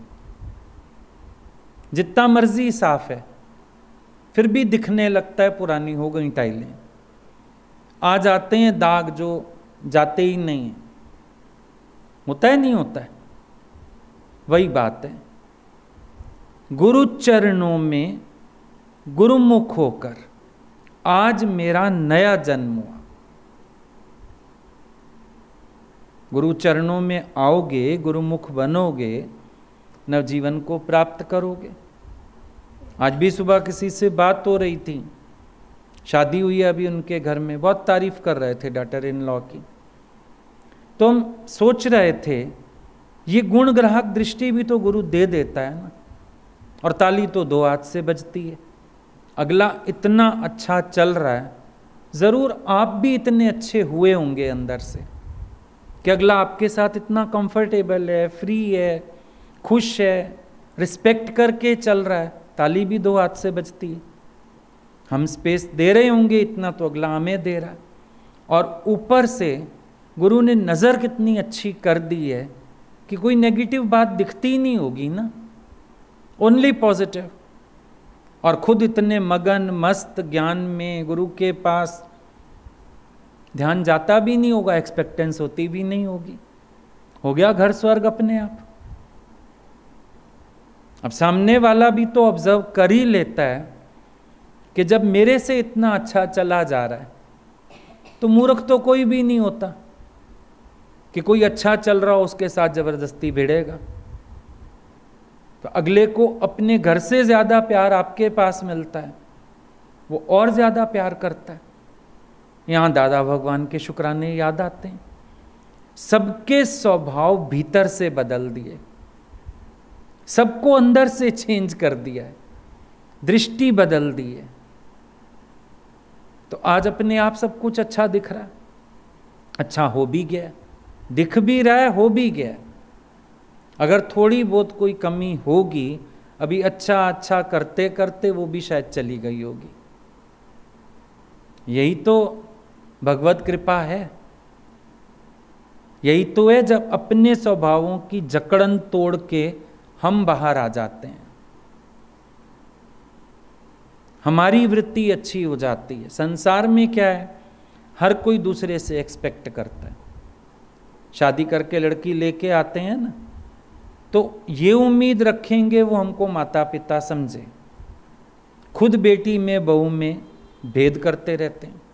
जितना मर्जी साफ है फिर भी दिखने लगता है पुरानी हो गई टाइलें। आ जाते हैं दाग जो जाते ही नहीं है। होता है नहीं होता है? वही बात है। गुरु चरणों में गुरुमुख होकर आज मेरा नया जन्म हुआ। गुरु चरणों में आओगे, गुरुमुख बनोगे, नवजीवन को प्राप्त करोगे। आज भी सुबह किसी से बात हो रही थी, शादी हुई है अभी उनके घर में, बहुत तारीफ कर रहे थे डॉटर इन लॉ की। तो हम सोच रहे थे ये गुण ग्राहक दृष्टि भी तो गुरु दे देता है ना, और ताली तो दो हाथ से बजती है। अगला इतना अच्छा चल रहा है, ज़रूर आप भी इतने अच्छे हुए होंगे अंदर से कि अगला आपके साथ इतना कंफर्टेबल है, फ्री है, खुश है, रिस्पेक्ट करके चल रहा है, ताली भी दो हाथ से बजती है। हम स्पेस दे रहे होंगे इतना तो अगला हमें दे रहा है। और ऊपर से गुरु ने नज़र कितनी अच्छी कर दी है कि कोई नेगेटिव बात दिखती ही नहीं होगी ना, ओनली पॉजिटिव। और खुद इतने मगन मस्त ज्ञान में, गुरु के पास ध्यान जाता भी नहीं होगा, एक्सपेक्टेंस होती भी नहीं होगी, हो गया घर स्वर्ग अपने आप। अब सामने वाला भी तो ऑब्जर्व कर ही लेता है कि जब मेरे से इतना अच्छा चला जा रहा है तो मूर्ख तो कोई भी नहीं होता कि कोई अच्छा चल रहा हो उसके साथ जबरदस्ती भिड़ेगा। तो अगले को अपने घर से ज्यादा प्यार आपके पास मिलता है, वो और ज्यादा प्यार करता है। यहां दादा भगवान के शुक्राने याद आते हैं। सबके स्वभाव भीतर से बदल दिए, सबको अंदर से चेंज कर दिया है, दृष्टि बदल दी है। तो आज अपने आप सब कुछ अच्छा दिख रहा है, अच्छा हो भी गया, दिख भी रहा है, हो भी गया। अगर थोड़ी बहुत कोई कमी होगी, अभी अच्छा अच्छा करते करते वो भी शायद चली गई होगी। यही तो भगवत कृपा है, यही तो है जब अपने स्वभावों की जकड़न तोड़ के हम बाहर आ जाते हैं, हमारी वृत्ति अच्छी हो जाती है। संसार में क्या है, हर कोई दूसरे से एक्सपेक्ट करता है। शादी करके लड़की लेके आते हैं ना, तो ये उम्मीद रखेंगे वो हमको माता पिता समझे। खुद बेटी में बहू में भेद करते रहते हैं।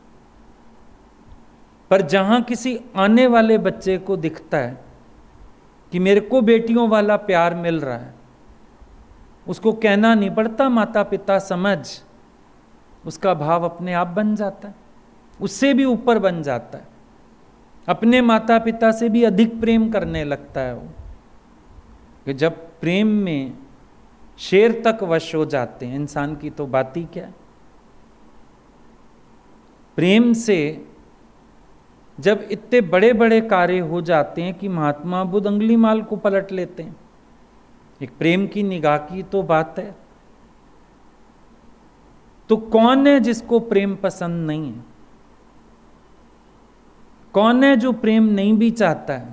पर जहां किसी आने वाले बच्चे को दिखता है कि मेरे को बेटियों वाला प्यार मिल रहा है, उसको कहना नहीं पड़ता माता पिता समझ, उसका भाव अपने आप बन जाता है, उससे भी ऊपर बन जाता है, अपने माता पिता से भी अधिक प्रेम करने लगता है वो। कि जब प्रेम में शेर तक वश हो जाते हैं इंसान की तो बात ही क्या है। प्रेम से जब इतने बड़े बड़े कार्य हो जाते हैं कि महात्मा बुद्ध अंगुली माल को पलट लेते हैं, एक प्रेम की निगाह की तो बात है। तो कौन है जिसको प्रेम पसंद नहीं है? कौन है जो प्रेम नहीं भी चाहता है?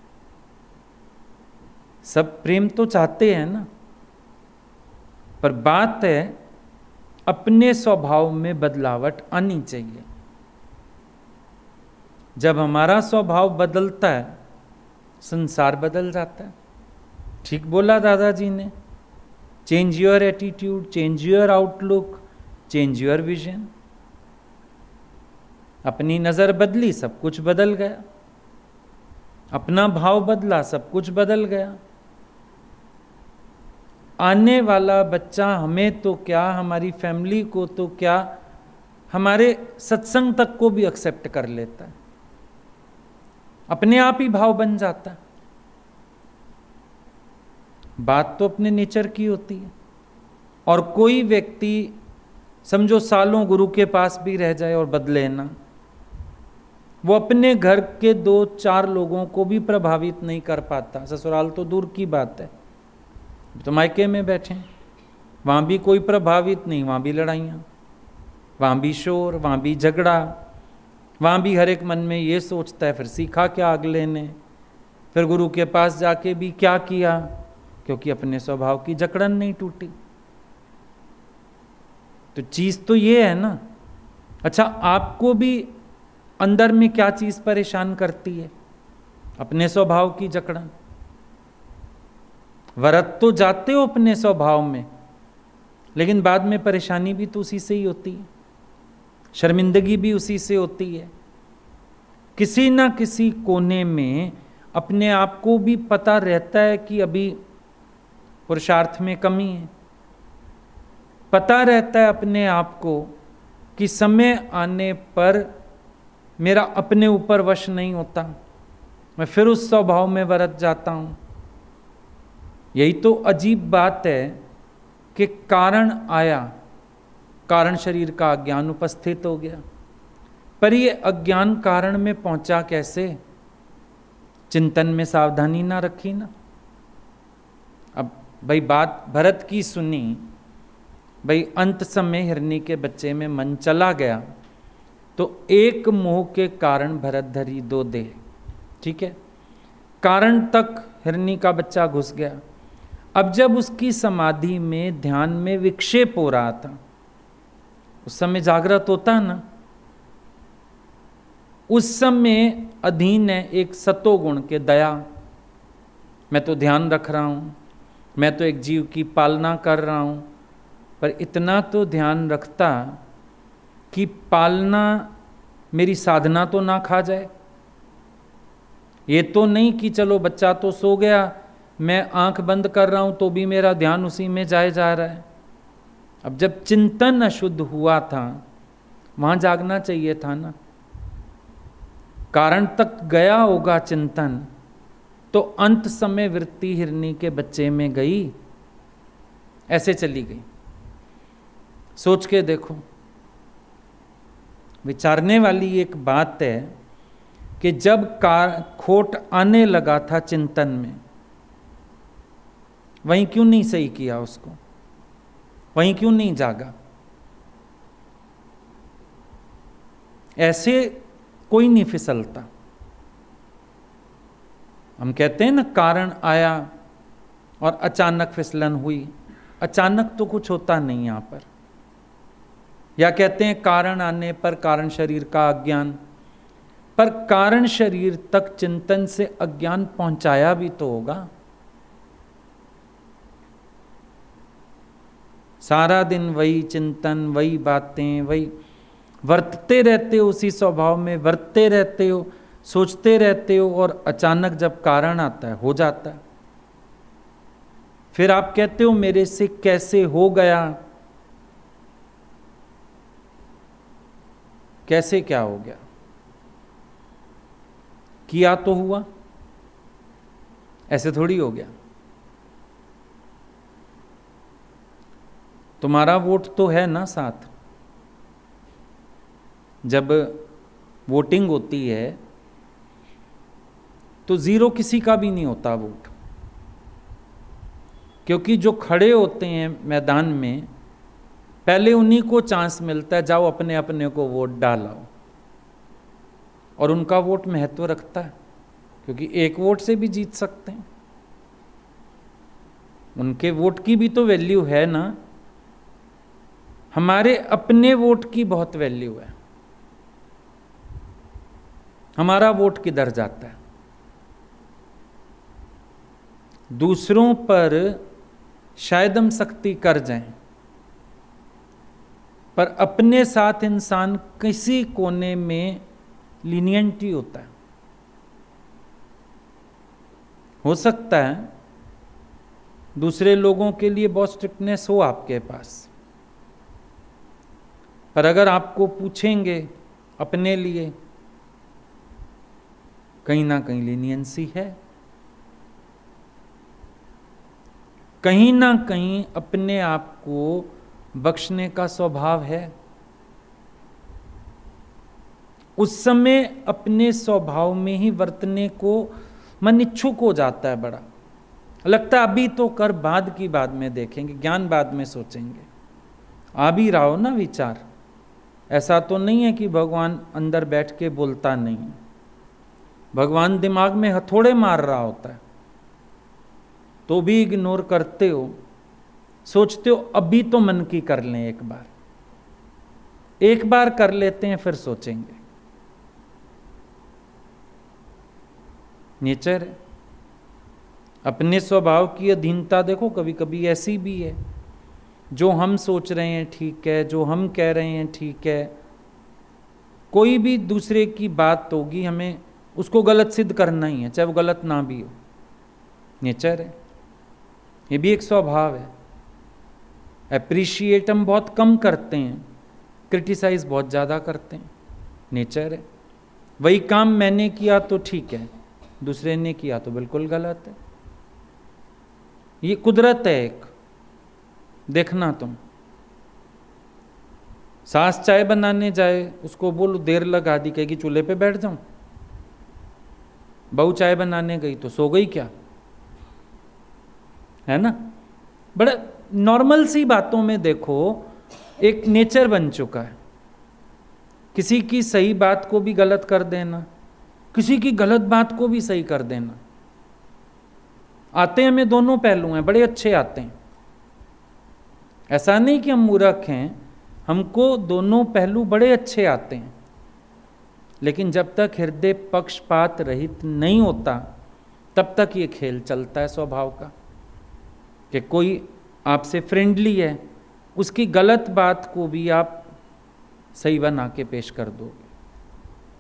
सब प्रेम तो चाहते हैं ना, पर बात है अपने स्वभाव में बदलावट आनी चाहिए। जब हमारा स्वभाव बदलता है, संसार बदल जाता है। ठीक बोला दादाजी ने, change your attitude, change your outlook, change your vision. अपनी नजर बदली, सब कुछ बदल गया। अपना भाव बदला, सब कुछ बदल गया। आने वाला बच्चा हमें तो क्या, हमारी फैमिली को तो क्या, हमारे सत्संग तक को भी एक्सेप्ट कर लेता है, अपने आप ही भाव बन जाता है। बात तो अपने नेचर की होती है। और कोई व्यक्ति समझो सालों गुरु के पास भी रह जाए और बदले ना, वो अपने घर के 2-4 लोगों को भी प्रभावित नहीं कर पाता। ससुराल तो दूर की बात है, तो मायके में बैठे, वहाँ भी कोई प्रभावित नहीं, वहाँ भी लड़ाइयाँ, वहाँ भी शोर, वहाँ भी झगड़ा, वहाँ भी हर एक मन में ये सोचता है फिर सीखा क्या अगले ने, फिर गुरु के पास जाके भी क्या किया, क्योंकि अपने स्वभाव की जकड़न नहीं टूटी। तो चीज़ तो ये है ना। अच्छा, आपको भी अंदर में क्या चीज़ परेशान करती है? अपने स्वभाव की जकड़न। वरत तो जाते हो अपने स्वभाव में, लेकिन बाद में परेशानी भी तो उसी से ही होती है, शर्मिंदगी भी उसी से होती है। किसी ना किसी कोने में अपने आप को भी पता रहता है कि अभी पुरुषार्थ में कमी है, पता रहता है अपने आप को कि समय आने पर मेरा अपने ऊपर वश नहीं होता, मैं फिर उस स्वभाव में बरत जाता हूँ। यही तो अजीब बात है कि कारण आया, कारण शरीर का अज्ञान उपस्थित हो गया, पर ये अज्ञान कारण में पहुंचा कैसे? चिंतन में सावधानी ना रखी ना। अब भाई बात भरत की सुनी, भाई अंत समय हिरनी के बच्चे में मन चला गया, तो एक मोह के कारण भरत धरी 2 देह, ठीक है, कारण तक हिरनी का बच्चा घुस गया। अब जब उसकी समाधि में ध्यान में विक्षेप हो रहा था, उस समय जागृत होता ना, उस समय अधीन है एक सतोगुण के दया। मैं तो ध्यान रख रहा हूँ, मैं तो एक जीव की पालना कर रहा हूँ, पर इतना तो ध्यान रखता कि पालना मेरी साधना तो ना खा जाए। ये तो नहीं कि चलो बच्चा तो सो गया, मैं आंख बंद कर रहा हूं तो भी मेरा ध्यान उसी में जाए जा रहा है। अब जब चिंतन अशुद्ध हुआ था वहां जागना चाहिए था ना। कारण तक गया होगा चिंतन, तो अंत समय वृत्ति हिरनी के बच्चे में गई, ऐसे चली गई। सोच के देखो, विचारने वाली एक बात है कि जब खोट आने लगा था चिंतन में, वहीं क्यों नहीं सही किया उसको, वहीं क्यों नहीं जागा? ऐसे कोई नहीं फिसलता। हम कहते हैं ना, कारण आया और अचानक फिसलन हुई। अचानक तो कुछ होता नहीं यहां पर। या कहते हैं कारण आने पर कारण शरीर का अज्ञान, पर कारण शरीर तक चिंतन से अज्ञान पहुंचाया भी तो होगा। सारा दिन वही चिंतन, वही बातें, वही वर्तते रहते हो, उसी स्वभाव में वर्तते रहते हो, सोचते रहते हो, और अचानक जब कारण आता है, हो जाता है। फिर आप कहते हो मेरे से कैसे हो गया? कैसे क्या हो गया? किया तो हुआ, ऐसे थोड़ी हो गया। तुम्हारा वोट तो है ना साथ। जब वोटिंग होती है तो जीरो किसी का भी नहीं होता वोट, क्योंकि जो खड़े होते हैं मैदान में पहले उन्हीं को चांस मिलता है, जाओ अपने अपने को वोट डालाओ। और उनका वोट महत्व रखता है, क्योंकि एक वोट से भी जीत सकते हैं। उनके वोट की भी तो वैल्यू है ना। हमारे अपने वोट की बहुत वैल्यू है। हमारा वोट किधर जाता है? दूसरों पर शायद हम सख्ती कर जाएं, पर अपने साथ इंसान किसी कोने में लीनियंटी होता है। हो सकता है दूसरे लोगों के लिए बहुत स्ट्रिक्टनेस हो आपके पास, पर अगर आपको पूछेंगे अपने लिए, कहीं ना कहीं लीनियंसी है। कहीं ना कहीं अपने आप को बख्शने का स्वभाव है। उस समय अपने स्वभाव में ही वर्तने को मन इच्छुक हो जाता है। बड़ा लगता है अभी तो कर, बाद की बाद में देखेंगे, ज्ञान बाद में सोचेंगे। आ भी रहा हो ना विचार। ऐसा तो नहीं है कि भगवान अंदर बैठ के बोलता नहीं। भगवान दिमाग में हथौड़े मार रहा होता है, तो भी इग्नोर करते हो। सोचते हो अभी तो मन की कर लें, एक बार कर लेते हैं फिर सोचेंगे। नेचर है। अपने स्वभाव की अधीनता देखो, कभी कभी ऐसी भी है, जो हम सोच रहे हैं ठीक है, जो हम कह रहे हैं ठीक है, कोई भी दूसरे की बात होगी, हमें उसको गलत सिद्ध करना ही है, चाहे वो गलत ना भी हो। नेचर है। ये भी एक स्वभाव है। एप्रिशिएट हम बहुत कम करते हैं, क्रिटिसाइज बहुत ज़्यादा करते हैं। नेचर है। वही काम मैंने किया तो ठीक है, दूसरे ने किया तो बिल्कुल गलत है। ये कुदरत है एक। देखना तुम, सास चाय बनाने जाए, उसको बोलो देर लगा दी, कहेगी चूल्हे पे बैठ जाऊं। बहू चाय बनाने गई तो सो गई क्या? है ना? बड़ा नॉर्मल सी बातों में देखो एक नेचर बन चुका है। किसी की सही बात को भी गलत कर देना, किसी की गलत बात को भी सही कर देना। आते हैं, हमें दोनों पहलू हैं, बड़े अच्छे आते हैं। ऐसा नहीं कि हम मूर्ख हैं, हमको दोनों पहलू बड़े अच्छे आते हैं। लेकिन जब तक हृदय पक्षपात रहित नहीं होता, तब तक ये खेल चलता है स्वभाव का, कि कोई आपसे फ्रेंडली है, उसकी गलत बात को भी आप सही बना के पेश कर दोगे।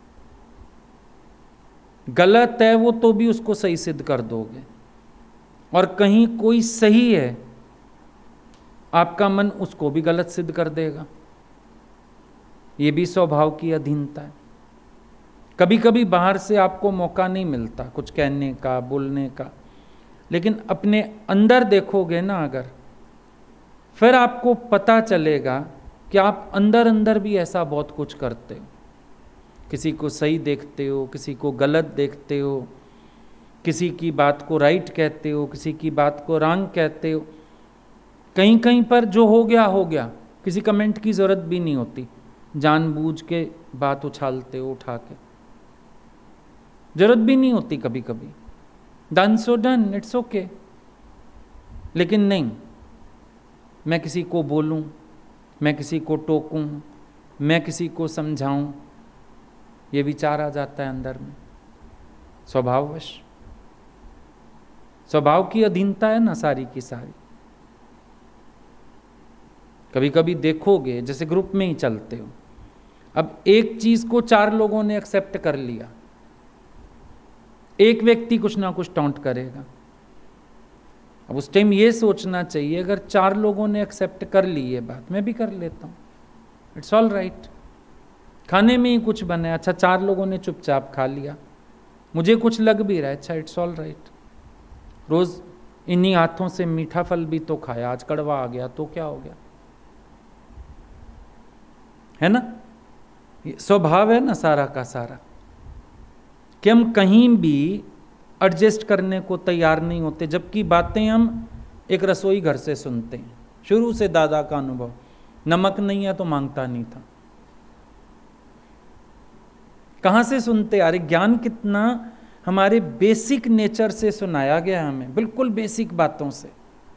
गलत है वो तो भी उसको सही सिद्ध कर दोगे। और कहीं कोई सही है, आपका मन उसको भी गलत सिद्ध कर देगा। ये भी स्वभाव की अधीनता है। कभी कभी बाहर से आपको मौका नहीं मिलता कुछ कहने का, बोलने का, लेकिन अपने अंदर देखोगे ना अगर, फिर आपको पता चलेगा कि आप अंदर अंदर भी ऐसा बहुत कुछ करते हो। किसी को सही देखते हो, किसी को गलत देखते हो, किसी की बात को राइट कहते हो, किसी की बात को रॉन्ग कहते हो। कहीं कहीं पर जो हो गया, किसी कमेंट की ज़रूरत भी नहीं होती, जानबूझ के बात उछालते हो उठा के, ज़रूरत भी नहीं होती कभी कभी। Done so done, it's okay. लेकिन नहीं, मैं किसी को बोलूं, मैं किसी को टोकूं, मैं किसी को समझाऊं, ये विचार आ जाता है अंदर में स्वभाववश। स्वभाव की अधीनता है ना सारी की सारी। कभी कभी देखोगे जैसे ग्रुप में ही चलते हो, अब एक चीज को 4 लोगों ने एक्सेप्ट कर लिया, एक व्यक्ति कुछ ना कुछ टॉन्ट करेगा। अब उस टाइम ये सोचना चाहिए, अगर 4 लोगों ने एक्सेप्ट कर ली ये बात, मैं भी कर लेता हूँ, इट्स ऑल राइट। खाने में ही कुछ बने, अच्छा 4 लोगों ने चुपचाप खा लिया, मुझे कुछ लग भी रहा है, अच्छा इट्स ऑल राइट। रोज इन्हीं हाथों से मीठा फल भी तो खाया, आज कड़वा आ गया तो क्या हो गया, है ना। ये स्वभाव है ना सारा का सारा, कि हम कहीं भी एडजस्ट करने को तैयार नहीं होते। जबकि बातें हम एक रसोई घर से सुनते हैं, शुरू से दादा का अनुभव, नमक नहीं है तो मांगता नहीं था। कहां से सुनते आ रहे, ज्ञान कितना हमारे बेसिक नेचर से सुनाया गया हमें, बिल्कुल बेसिक बातों से।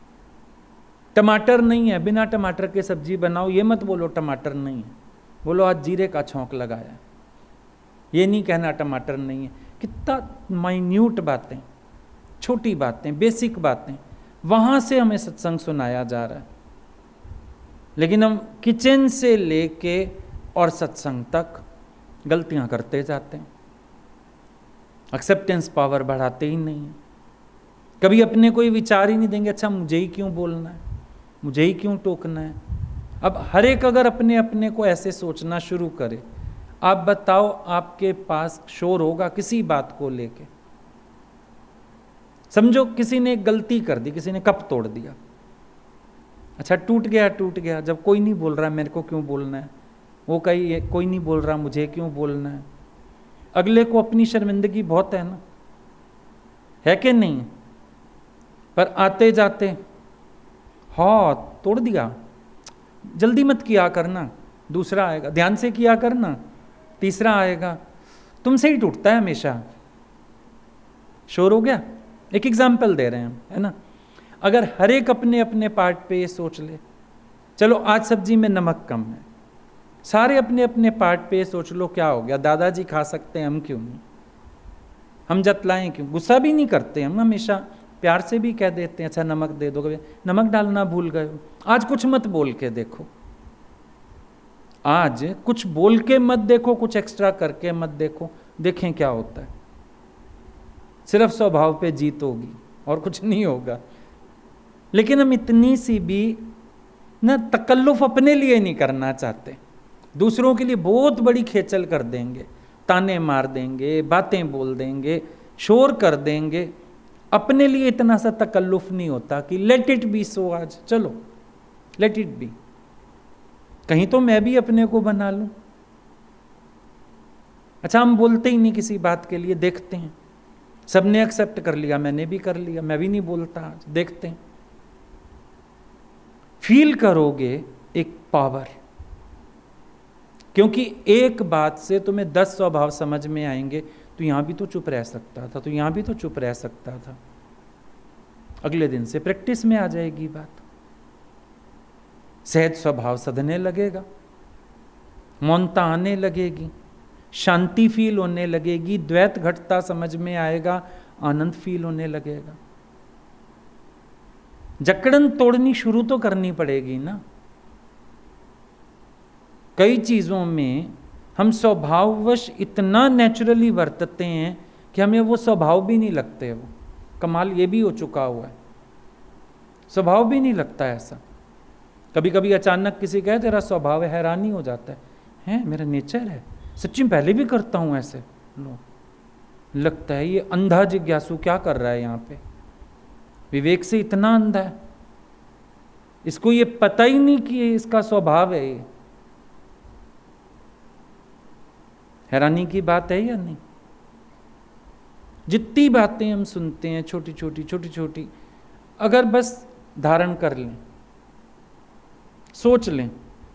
टमाटर नहीं है, बिना टमाटर के सब्जी बनाओ, ये मत बोलो टमाटर नहीं है, बोलो आज जीरे का छौंक लगाया। ये नहीं कहना टमाटर नहीं है। कितना माइन्यूट बातें, छोटी बातें, बेसिक बातें, वहां से हमें सत्संग सुनाया जा रहा है। लेकिन हम किचन से लेके और सत्संग तक गलतियां करते जाते हैं, एक्सेप्टेंस पावर बढ़ाते ही नहीं है। कभी अपने कोई विचार ही नहीं देंगे, अच्छा मुझे ही क्यों बोलना है, मुझे ही क्यों टोकना है। अब हर एक अगर अपने अपने को ऐसे सोचना शुरू करे, आप बताओ आपके पास शोर होगा किसी बात को लेके। समझो किसी ने एक गलती कर दी, किसी ने कप तोड़ दिया, अच्छा टूट गया, जब कोई नहीं बोल रहा मेरे को क्यों बोलना है, वो कहीं कोई नहीं बोल रहा मुझे क्यों बोलना है। अगले को अपनी शर्मिंदगी बहुत है ना, है कि नहीं। पर आते जाते हाँ तोड़ दिया, जल्दी मत किया करना, दूसरा आएगा, ध्यान से किया करना, तीसरा आएगा, तुमसे ही टूटता है हमेशा। शोर हो गया। एक एग्जाम्पल दे रहे हैं हम, है ना। अगर हर एक अपने अपने पार्ट पे ये सोच ले, चलो आज सब्जी में नमक कम है, सारे अपने अपने पार्ट पे सोच लो क्या हो गया, दादाजी खा सकते हैं हम क्यों नहीं, हम जतलाएं क्यों। गुस्सा भी नहीं करते हम, हमेशा प्यार से भी कह देते हैं अच्छा नमक दे दो, नमक डालना भूल गए हो, आज कुछ मत बोल के देखो, आज कुछ बोल के मत देखो, कुछ एक्स्ट्रा करके मत देखो, देखें क्या होता है। सिर्फ स्वभाव पे जीत होगी और कुछ नहीं होगा। लेकिन हम इतनी सी भी ना तकल्लुफ अपने लिए नहीं करना चाहते, दूसरों के लिए बहुत बड़ी खेचल कर देंगे, ताने मार देंगे, बातें बोल देंगे, शोर कर देंगे। अपने लिए इतना सा तकल्लुफ नहीं होता कि लेट इट बी सो, आज चलो लेट इट बी, कहीं तो मैं भी अपने को बना लूं। अच्छा हम बोलते ही नहीं किसी बात के लिए, देखते हैं सबने एक्सेप्ट कर लिया, मैंने भी कर लिया, मैं भी नहीं बोलता आज, देखते हैं। फील करोगे एक पावर, क्योंकि एक बात से तुम्हें 10 स्वभाव समझ में आएंगे। तो यहां भी तो चुप रह सकता था, तो यहां भी तो चुप रह सकता था। अगले दिन से प्रैक्टिस में आ जाएगी बात, सहज स्वभाव सधने लगेगा, मौनता आने लगेगी, शांति फील होने लगेगी, द्वैत घटता समझ में आएगा, आनंद फील होने लगेगा। जकड़न तोड़नी शुरू तो करनी पड़ेगी ना। कई चीजों में हम स्वभाववश इतना नेचुरली वर्तते हैं कि हमें वो स्वभाव भी नहीं लगते। वो कमाल ये भी हो चुका हुआ है। स्वभाव भी नहीं लगता ऐसा। कभी कभी अचानक किसी कहे तेरा स्वभाव है, हैरानी हो जाता है मेरा नेचर है, सच्ची पहले भी करता हूं ऐसे। लो, लगता है ये अंधा जिज्ञासु क्या कर रहा है यहाँ पे, विवेक से इतना अंधा है, इसको ये पता ही नहीं कि ये इसका स्वभाव है। ये हैरानी की बात है या नहीं? जितनी बातें हम सुनते हैं छोटी छोटी, अगर बस धारण कर लें, सोच लें,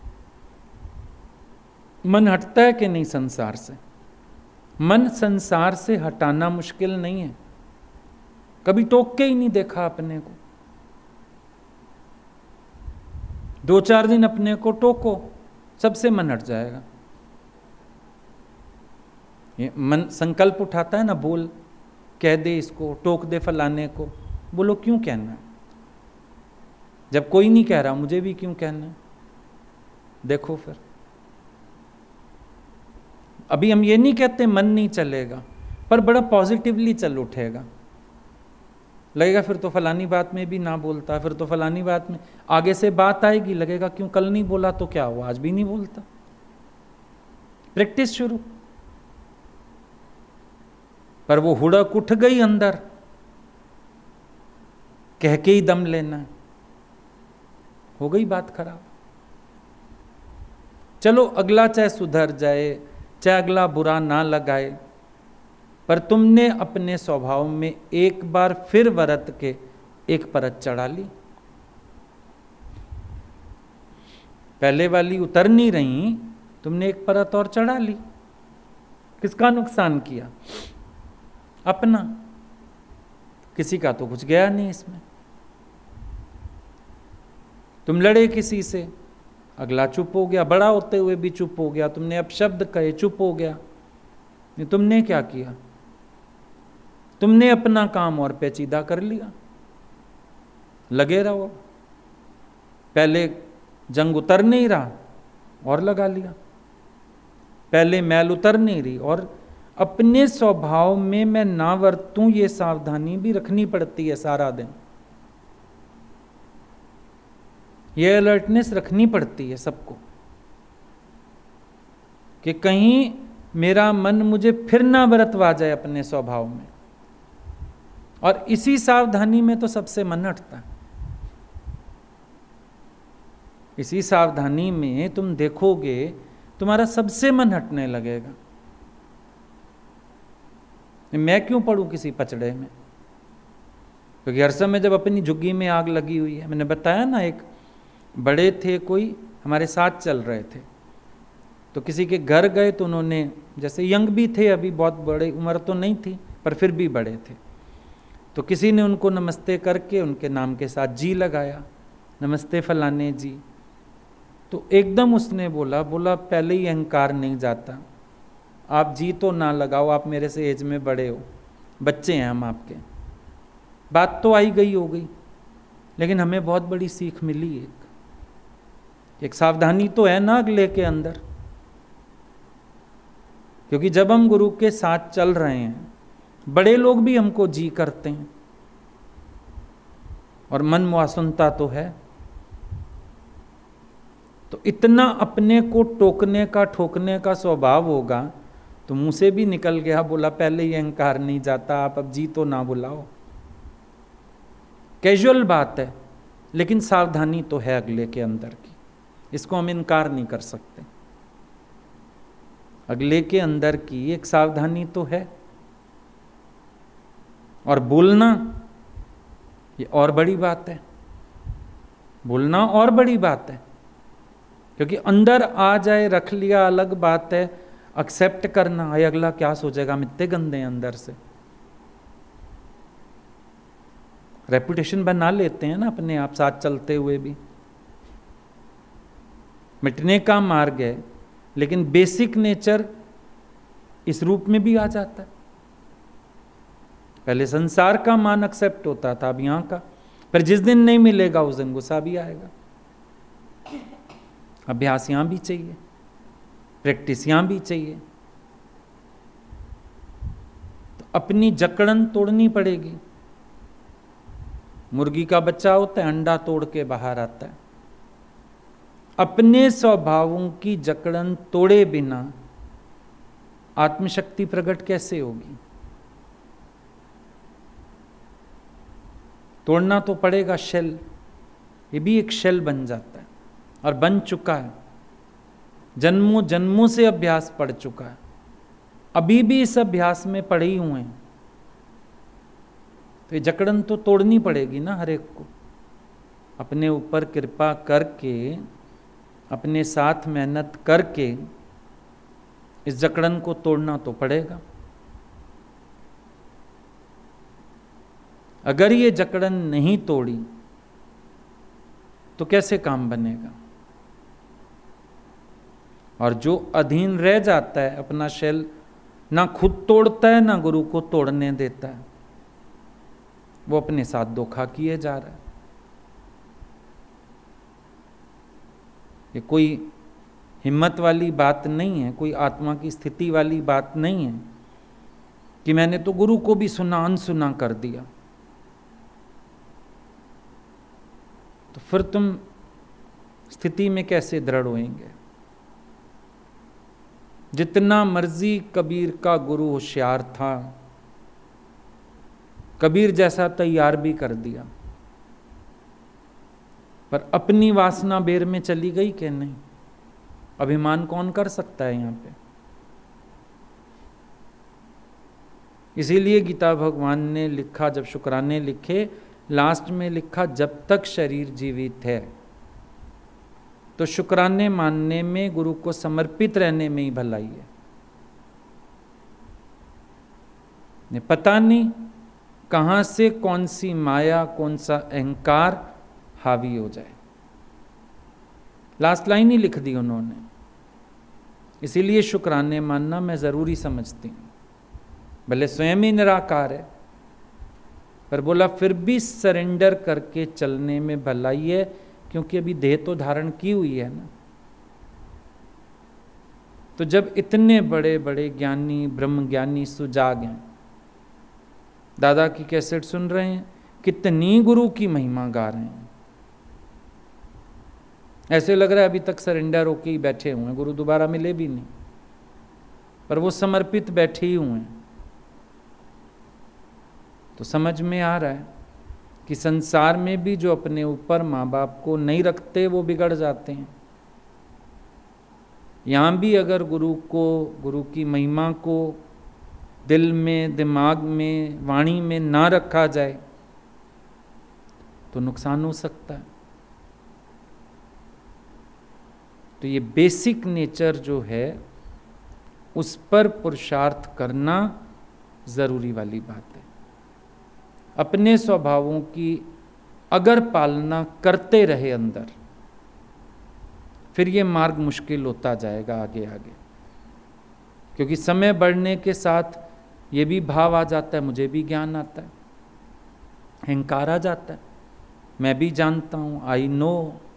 मन हटता है कि नहीं संसार से? मन संसार से हटाना मुश्किल नहीं है। कभी टोक के ही नहीं देखा अपने को। 2-4 दिन अपने को टोको, सबसे मन हट जाएगा। ये मन संकल्प उठाता है ना, बोल, कह दे इसको, टोक दे फलाने को। बोलो क्यों कहना है? जब कोई नहीं कह रहा मुझे भी क्यों कहना है? देखो फिर, अभी हम ये नहीं कहते मन नहीं चलेगा, पर बड़ा पॉजिटिवली चल उठेगा। लगेगा फिर तो फलानी बात में भी ना बोलता, फिर तो फलानी बात में आगे से बात आएगी, लगेगा क्यों कल नहीं बोला तो क्या हुआ, आज भी नहीं बोलता। प्रैक्टिस शुरू। पर वो हुड़क उठ गई अंदर, कह के ही दम लेना है, हो गई बात खराब। चलो अगला चाहे सुधर जाए, चाहे अगला बुरा ना लगाए, पर तुमने अपने स्वभाव में एक बार फिर वरत के एक परत चढ़ा ली। पहले वाली उतर नहीं रही, तुमने एक परत और चढ़ा ली। किसका नुकसान किया? अपना। किसी का तो कुछ गया नहीं इसमें। तुम लड़े किसी से, अगला चुप हो गया, बड़ा होते हुए भी चुप हो गया। तुमने अपशब्द कहे, चुप हो गया। ये तुमने क्या किया? तुमने अपना काम और पेचीदा कर लिया। लगे रहो, पहले जंग उतर नहीं रहा और लगा लिया, पहले मैल उतर नहीं रही और अपने स्वभाव में मैं ना वर्तूं, ये सावधानी भी रखनी पड़ती है सारा दिन। ये अलर्टनेस रखनी पड़ती है सबको कि कहीं मेरा मन मुझे फिर ना बरतवा जाए अपने स्वभाव में। और इसी सावधानी में तो सबसे मन हटता है। इसी सावधानी में तुम देखोगे तुम्हारा सबसे मन हटने लगेगा। मैं क्यों पड़ूं किसी पचड़े में? क्योंकि हर समय जब अपनी झुग्गी में आग लगी हुई है, मैंने बताया ना, एक बड़े थे कोई हमारे साथ चल रहे थे, तो किसी के घर गए तो उन्होंने, जैसे यंग भी थे, अभी बहुत बड़े उम्र तो नहीं थी पर फिर भी बड़े थे, तो किसी ने उनको नमस्ते करके उनके नाम के साथ जी लगाया, नमस्ते फलाने जी। तो एकदम उसने बोला पहले ही अहंकार नहीं जाता, आप जी तो ना लगाओ, आप मेरे से एज में बड़े हो, बच्चे हैं हम आपके। बात तो आई गई हो गई, लेकिन हमें बहुत बड़ी सीख मिली। एक सावधानी तो है ना अगले के अंदर, क्योंकि जब हम गुरु के साथ चल रहे हैं, बड़े लोग भी हमको जी करते हैं और मन मुआसुनता तो है। तो इतना अपने को टोकने का ठोकने का स्वभाव होगा तो मुंह से भी निकल गया, बोला पहले ही अहंकार नहीं जाता, आप अब जी तो ना बुलाओ। कैजुअल बात है, लेकिन सावधानी तो है अगले के अंदर की, इसको हम इनकार नहीं कर सकते। अगले के अंदर की एक सावधानी तो है। और बोलना ये और बड़ी बात है, बोलना और बड़ी बात है, क्योंकि अंदर आ जाए रख लिया अलग बात है, एक्सेप्ट करना है अगला क्या सोचेगा, हम इतने गंदे हैं अंदर से। रेपुटेशन बना लेते हैं ना अपने आप साथ चलते हुए भी, मिटने का मार्ग है, लेकिन बेसिक नेचर इस रूप में भी आ जाता है। पहले संसार का मान एक्सेप्ट होता था, अब यहां का, पर जिस दिन नहीं मिलेगा उस दिन गुस्सा भी आएगा। अभ्यास यहां भी चाहिए, प्रैक्टिस यहां भी चाहिए। तो अपनी जकड़न तोड़नी पड़ेगी। मुर्गी का बच्चा होता है, अंडा तोड़ के बाहर आता है। अपने स्वभावों की जकड़न तोड़े बिना आत्मशक्ति प्रकट कैसे होगी? तोड़ना तो पड़ेगा शेल। ये भी एक शेल बन जाता है और बन चुका है, जन्मों जन्मों से अभ्यास पड़ चुका है, अभी भी इस अभ्यास में पड़े ही हुए हैं। तो ये जकड़न तो तोड़नी पड़ेगी ना हर एक को। अपने ऊपर कृपा करके, अपने साथ मेहनत करके इस जकड़न को तोड़ना तो पड़ेगा। अगर ये जकड़न नहीं तोड़ी तो कैसे काम बनेगा? और जो अधीन रह जाता है, अपना शेल ना खुद तोड़ता है ना गुरु को तोड़ने देता है, वो अपने साथ धोखा किए जा रहा है। ये कोई हिम्मत वाली बात नहीं है, कोई आत्मा की स्थिति वाली बात नहीं है कि मैंने तो गुरु को भी सुना अनसुना कर दिया। तो फिर तुम स्थिति में कैसे दृढ़ होएंगे? जितना मर्जी कबीर का गुरु होशियार था, कबीर जैसा तैयार भी कर दिया, पर अपनी वासना बेर में चली गई कि नहीं? अभिमान कौन कर सकता है यहां पे? इसीलिए गीता भगवान ने लिखा, जब शुक्राने लिखे, लास्ट में लिखा जब तक शरीर जीवित है। तो शुक्राने मानने में, गुरु को समर्पित रहने में ही भलाई है। ने पता नहीं कहां से कौन सी माया, कौन सा अहंकार हावी हो जाए। लास्ट लाइन ही लिख दी उन्होंने। इसीलिए शुक्राने मानना मैं जरूरी समझती हूं। भले स्वयं ही निराकार है, पर बोला फिर भी सरेंडर करके चलने में भलाई है, क्योंकि अभी देह तो धारण की हुई है ना। तो जब इतने बड़े बड़े ज्ञानी, ब्रह्म ज्ञानी सुजाग हैं, दादा की कैसेट सुन रहे हैं, कितनी गुरु की महिमा गा रहे हैं, ऐसे लग रहा है अभी तक सरेंडर होके ही बैठे हुए हैं, गुरु दोबारा मिले भी नहीं, पर वो समर्पित बैठे ही हुए हैं। तो समझ में आ रहा है कि संसार में भी जो अपने ऊपर माँ बाप को नहीं रखते वो बिगड़ जाते हैं। यहाँ भी अगर गुरु को, गुरु की महिमा को दिल में, दिमाग में, वाणी में ना रखा जाए तो नुकसान हो सकता है। तो ये बेसिक नेचर जो है उस पर पुरुषार्थ करना जरूरी वाली बात है। अपने स्वभावों की अगर पालना करते रहे अंदर, फिर ये मार्ग मुश्किल होता जाएगा आगे आगे, क्योंकि समय बढ़ने के साथ ये भी भाव आ जाता है, मुझे भी ज्ञान आता है, अहंकार आ जाता है, मैं भी जानता हूँ, आई नो,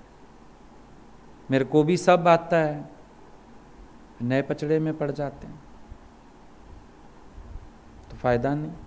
मेरे को भी सब आता है, नए पचड़े में पड़ जाते हैं, तो फायदा नहीं।